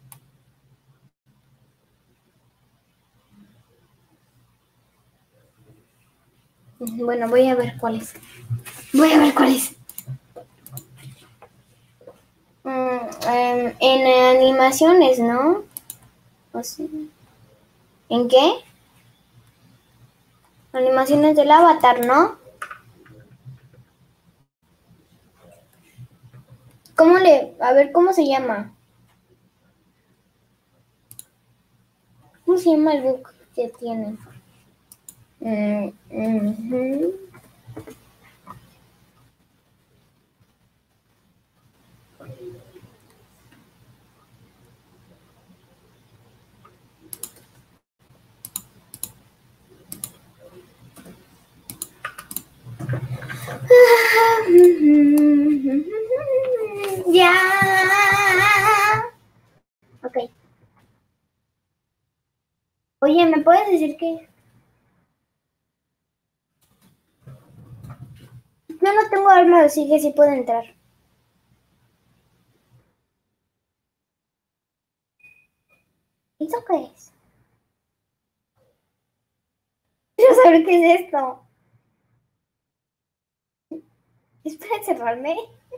Bueno, voy a ver cuál es. Voy a ver cuál es. En animaciones, ¿no? O sea, ¿en qué? Animaciones del avatar, ¿no? A ver, ¿cómo se llama? ¿Cómo se llama el bug que tiene? Uh-huh. Ya. Ok. Oye, ¿me puedes decir que yo no tengo arma, así que sí puedo entrar? ¿Eso qué es? Quiero saber qué es esto. ¿Es para encerrarme?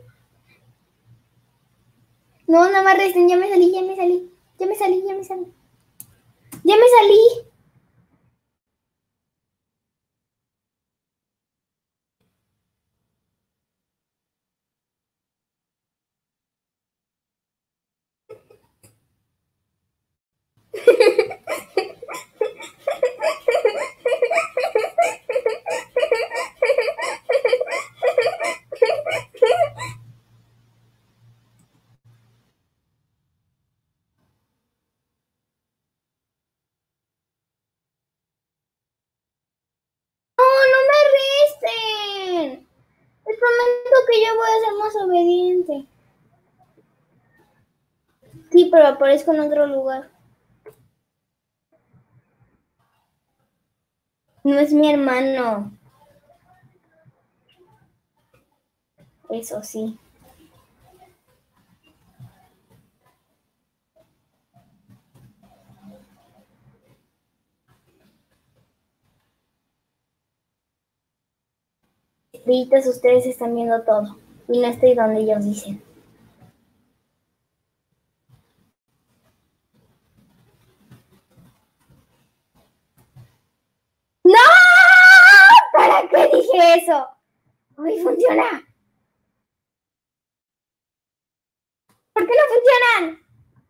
No, no me arresten, ya me salí, ya me salí. Ya me salí, ya me salí. ¡Ya me salí! ¡No, no me arresten! Les prometo que yo voy a ser más obediente. Sí, pero aparezco en otro lugar. No es mi hermano. Eso sí. Estrellitas, ustedes están viendo todo. Y no estoy donde ellos dicen. ¡No! ¿Para qué dije eso? ¡Ay, funciona! ¿Por qué no funcionan?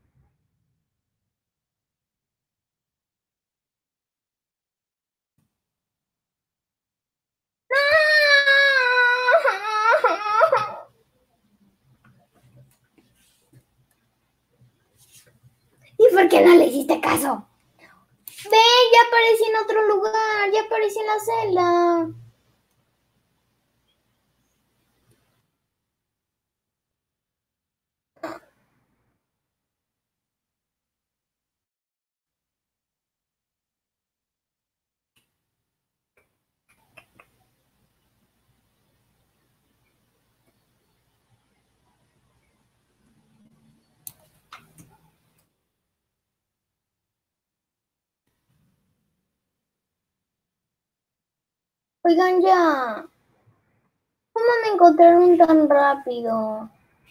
¿Y por qué no le hiciste caso? Ven, ya aparecí en otro lugar, ya aparecí en la celda. Oigan ya, ¿cómo me encontraron tan rápido?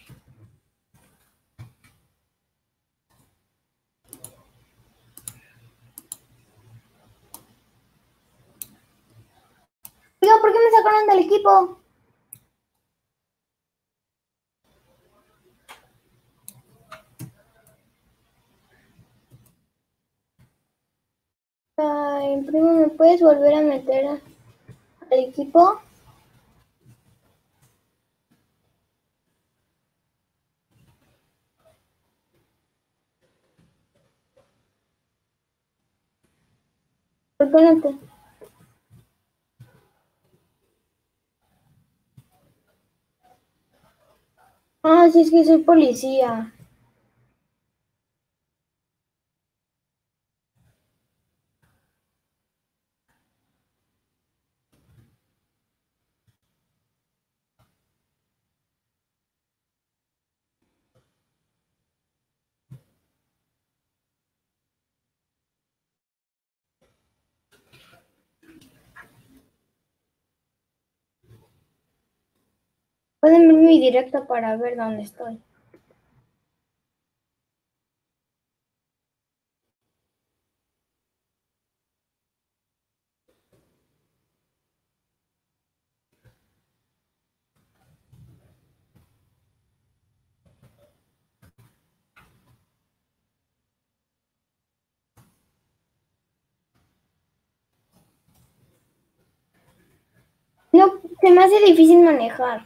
Oigan, ¿por qué me sacaron del equipo? Ay, primo, ¿me puedes volver a meter al equipo? ¿Por qué no te...? Ah, sí, es que soy policía. Pueden ver mi directo para ver dónde estoy. No, se me hace difícil manejar.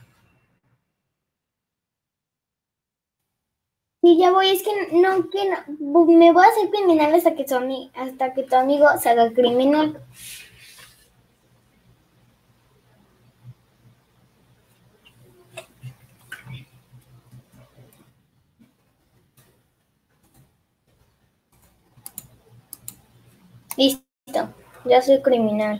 Sí, ya voy, es que me voy a hacer criminal hasta que tu amigo se haga criminal. Listo, ya soy criminal.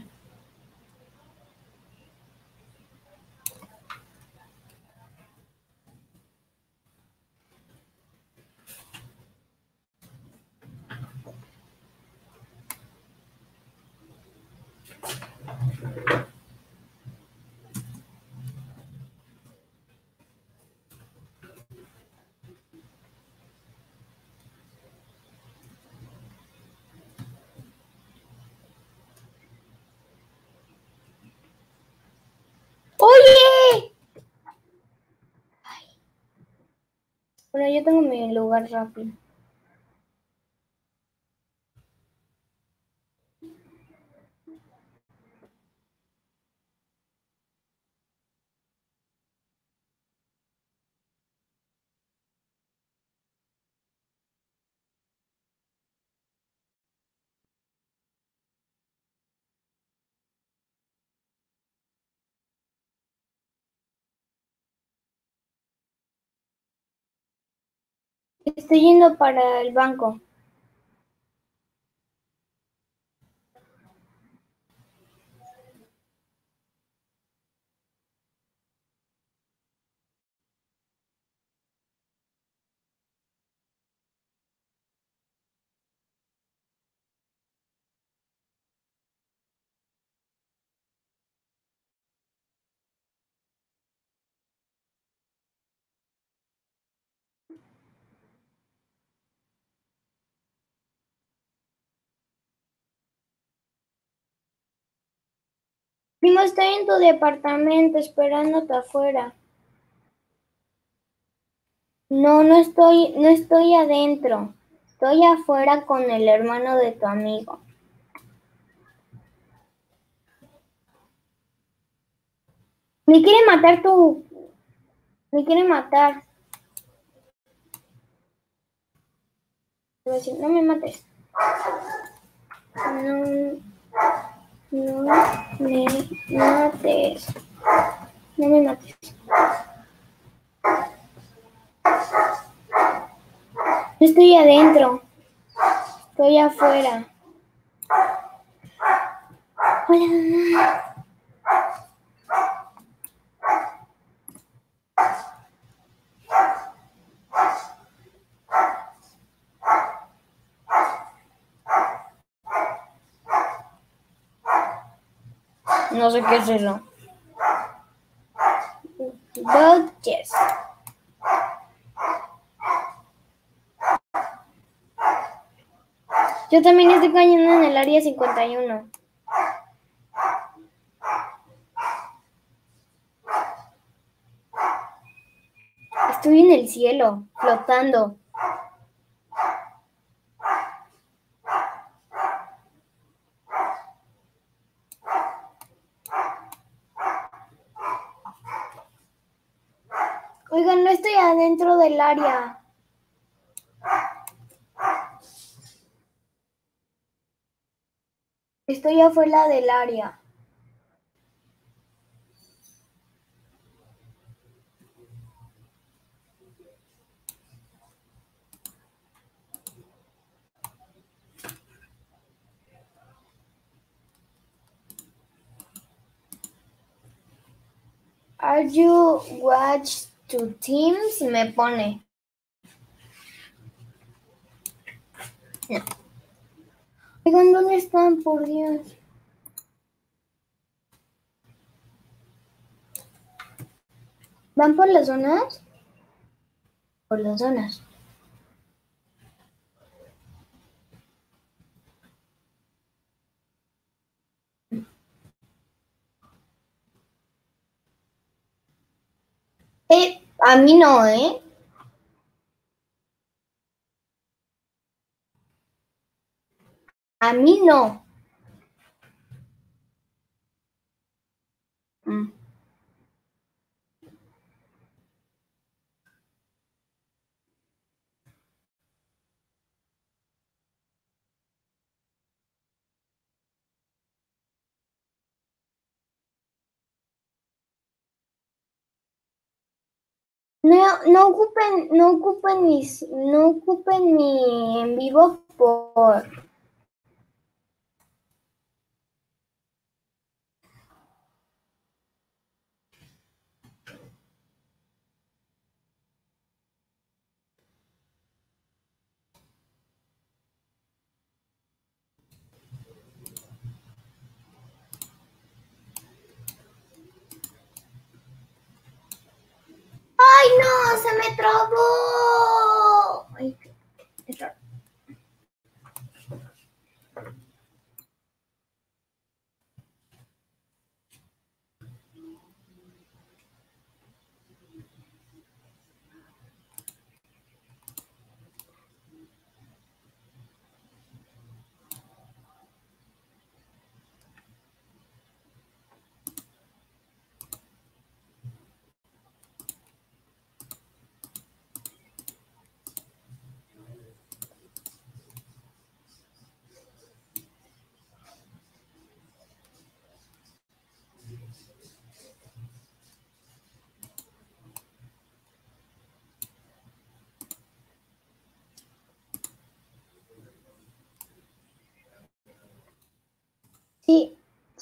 Bueno, yo tengo mi lugar rápido. Estoy yendo para el banco. Primo, estoy en tu departamento esperándote afuera. No, no estoy adentro. Estoy afuera con el hermano de tu amigo. Me quiere matar tú. Me quiere matar. Te voy a decir, no me mates. No, no me mates. No me mates. No estoy adentro. Estoy afuera. Hola. No sé qué es eso. But yes. Yo también estoy cayendo en el área 51. Estoy en el cielo, flotando. Oigan, no estoy adentro del área. Estoy afuera del área. Are you watch two teams? Me pone. No. Oigan, ¿dónde están? Por Dios. ¿Van por las zonas? Por las zonas. A mí no, ¿eh? A mí no. Mm. No ocupen mi en vivo por. ¡Ay, no! ¡Se me trabó! Ay, qué raro.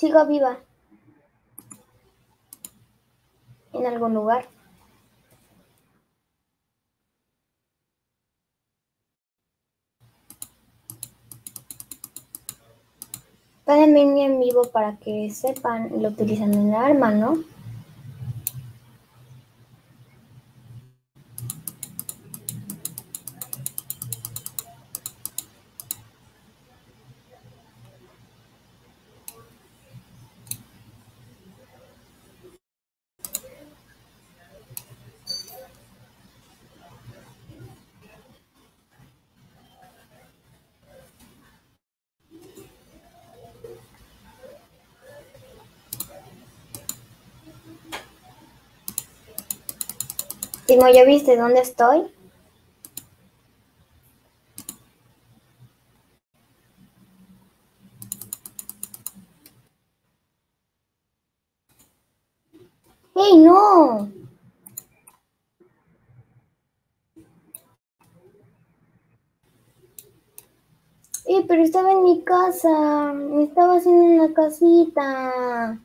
sigo viva en algún lugar. Pueden verme en vivo para que sepan, lo utilizan en el arma, ¿no? Timo, ¿ya viste dónde estoy? ¡Hey, no! Pero estaba en mi casa. Me estaba haciendo una casita.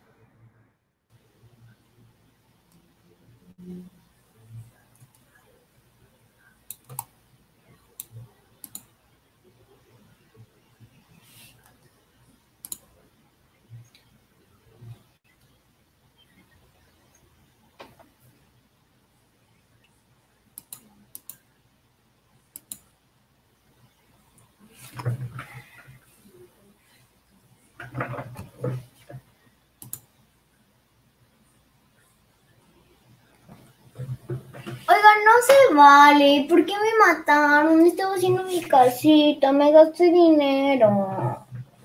Oigan, no se vale. ¿Por qué me mataron? Estaba haciendo mi casita. Me gasté dinero.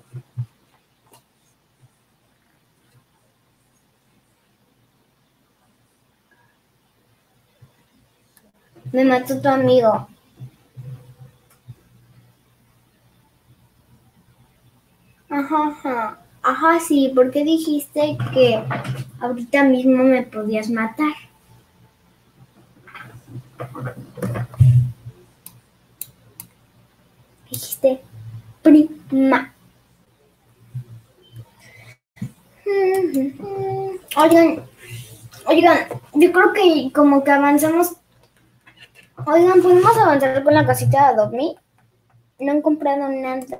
Me mató tu amigo. Ajá, ajá. Ajá, sí. ¿Por qué dijiste que ahorita mismo me podías matar? Dijiste prima. Oigan, yo creo que como que avanzamos. Oigan, ¿podemos avanzar con la casita de Adobe? No han comprado nada.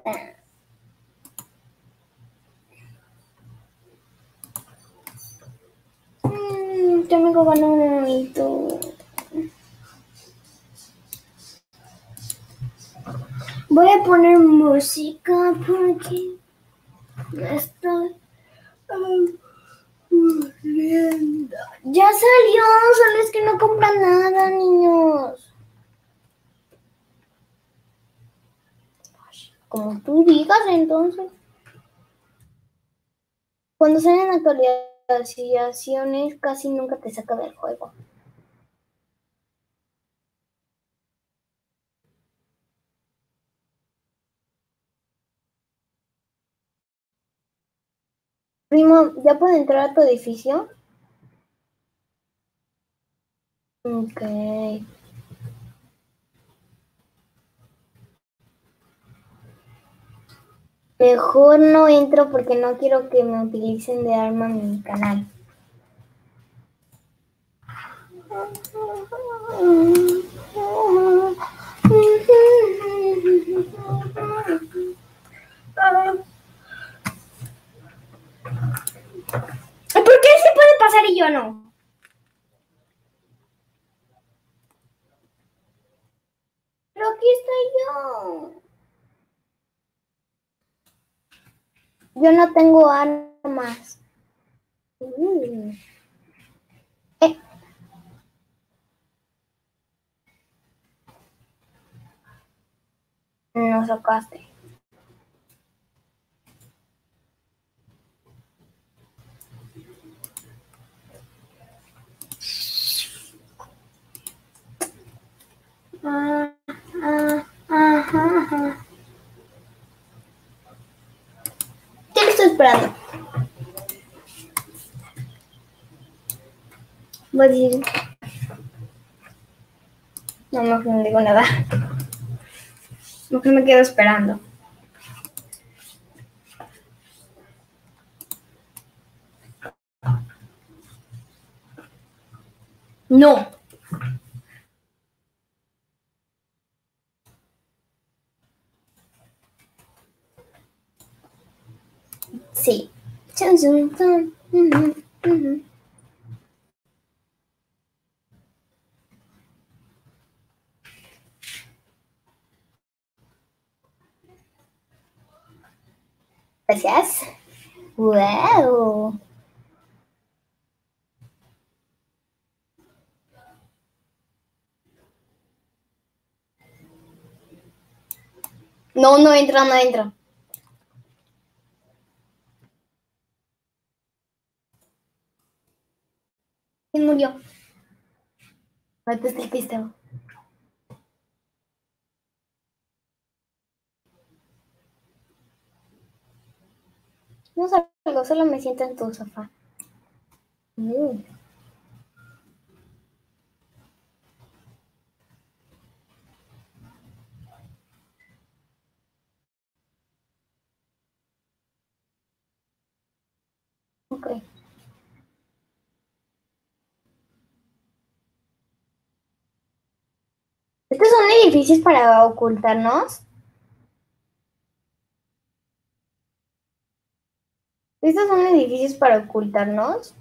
Yo me ganó un momento. Voy a poner música porque me estoy aburriendo. Ya salió, solo es que no compran nada, niños. Como tú digas, entonces. Cuando salen actualizaciones, casi nunca te saca del juego. Primo, ¿ya puedo entrar a tu edificio? Ok. Mejor no entro porque no quiero que me utilicen de arma en mi canal. ¿Por qué él se puede pasar y yo no? Pero aquí estoy yo. Yo no tengo armas. Eh, no sacaste. Ajá. ¿Qué le estoy esperando? Voy a decir. No digo nada. Mejor me quedo esperando. No. Sí. Gracias. Wow. No, no entra, no entra. ¿Quién murió? Ay, pues el pisteo. No salgo, solo me siento en tu sofá. Ok. ¿Estos son edificios para ocultarnos? ¿Estos son edificios para ocultarnos?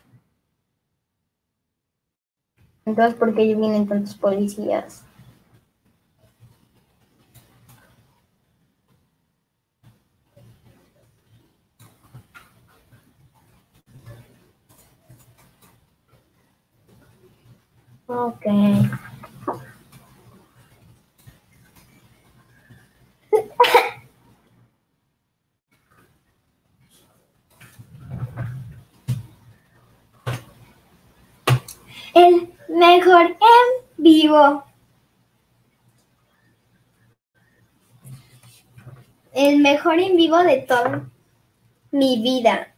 Entonces, ¿por qué vienen tantos policías? Ok. El mejor en vivo. El mejor en vivo de toda mi vida.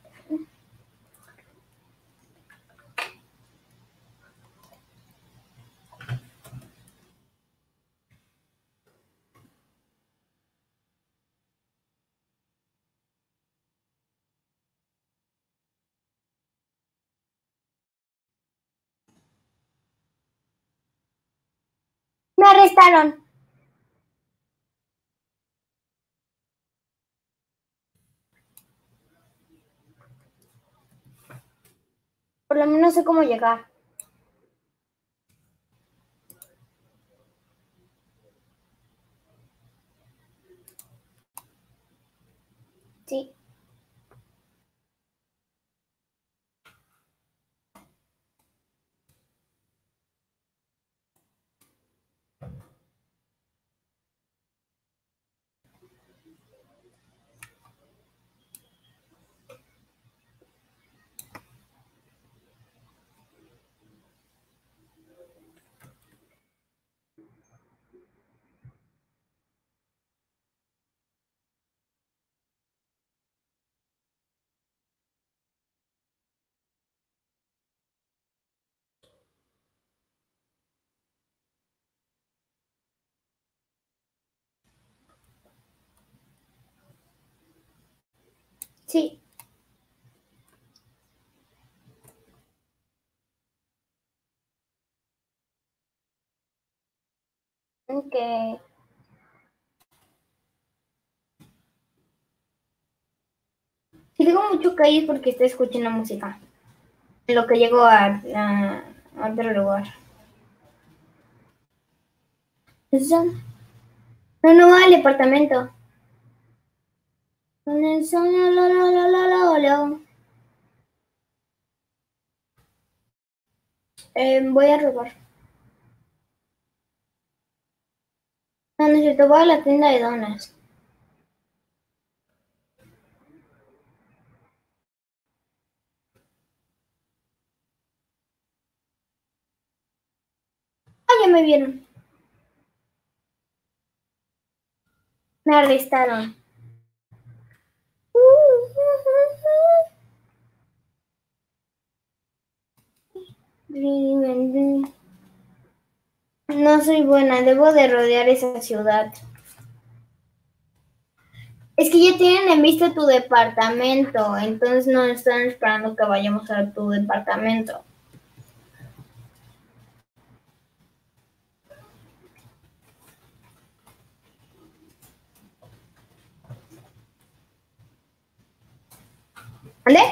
Me arrestaron. Por lo menos sé cómo llegar. Sí. Sí. Ok. Si digo mucho que es porque estoy escuchando música. En lo que llego a otro lugar. Eso. No, no va al departamento. Con el sol, voy a robar. No, necesito voy a la tienda de donas. Ah, ya me vieron. Me arrestaron. No soy buena, debo de rodear esa ciudad. Es que ya tienen en vista tu departamento, entonces no están esperando que vayamos a tu departamento. ¿Ande?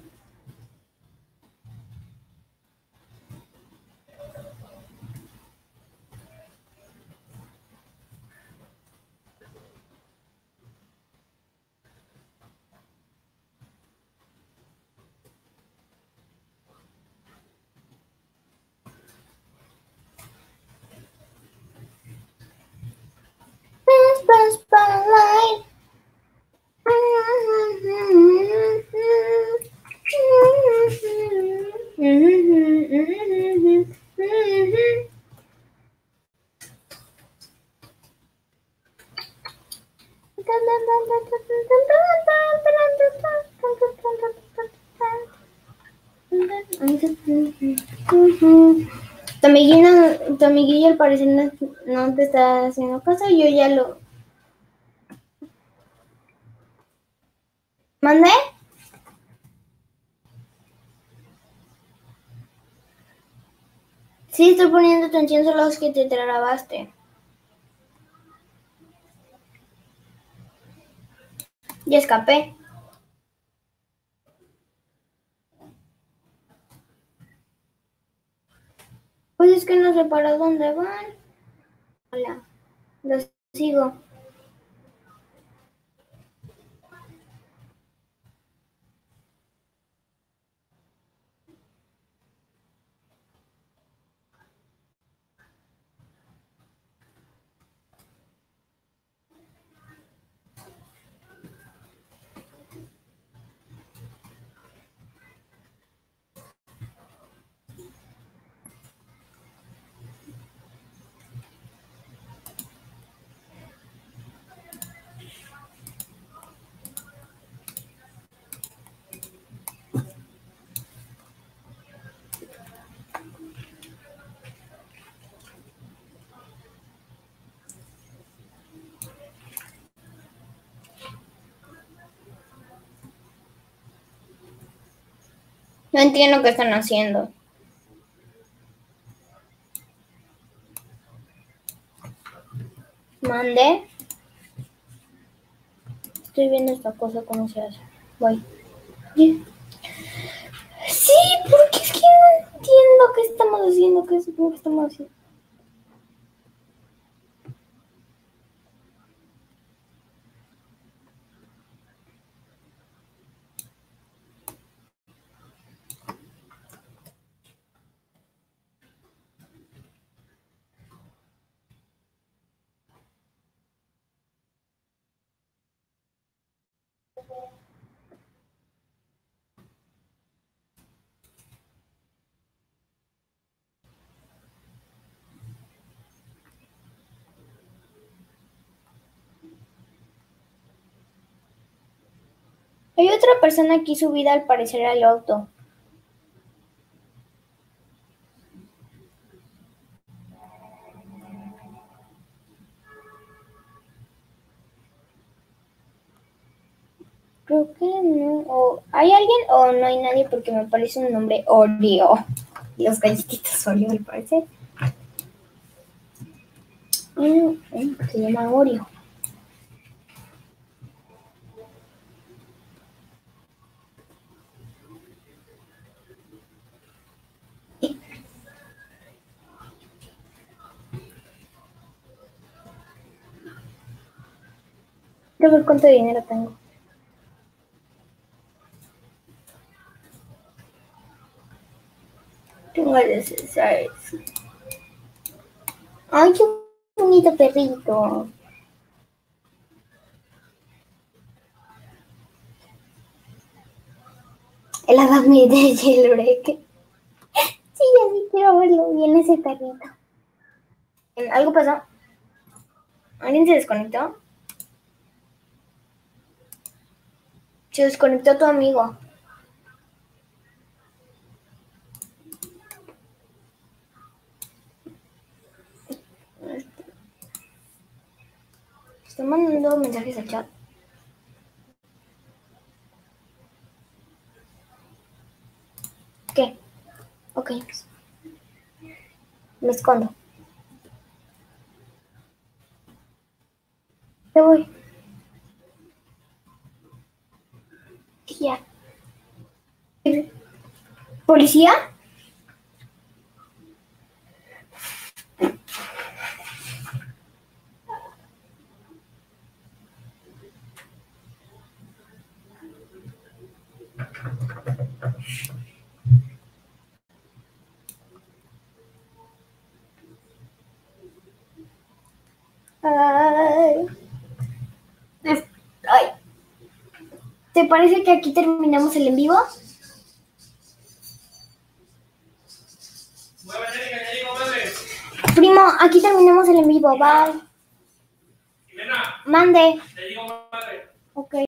Tu amiguillo al parecer no te está haciendo caso, yo ya lo mandé. Sí, estoy poniendo atención, solo los que te trabaste. Ya escapé. Pues es que no sé para dónde van. Hola, los sigo. No entiendo qué están haciendo. Mandé. Estoy viendo esta cosa, cómo se hace. Voy. Sí, porque es que no entiendo qué estamos haciendo, qué estamos haciendo. Hay otra persona aquí subida al parecer al auto. Creo que no. O ¿hay alguien o no hay nadie? Porque me parece un nombre Oreo. Los galletitos Oreo al parecer. Se llama Oreo. Quiero ver cuánto dinero tengo. Tengo el necesario. Ay, qué bonito perrito. El Adami de Jailbreak. Sí, así quiero verlo bien ese perrito. ¿Algo pasó? ¿Alguien se desconectó? Se desconectó tu amigo. Estoy mandando mensajes al chat. ¿Qué? Ok. Me escondo. Te voy. Ya. ¿Policía? Ay. Ay. ¿Te parece que aquí terminamos el en vivo? Primo, aquí terminamos el en vivo. Bye. Mande. Ok.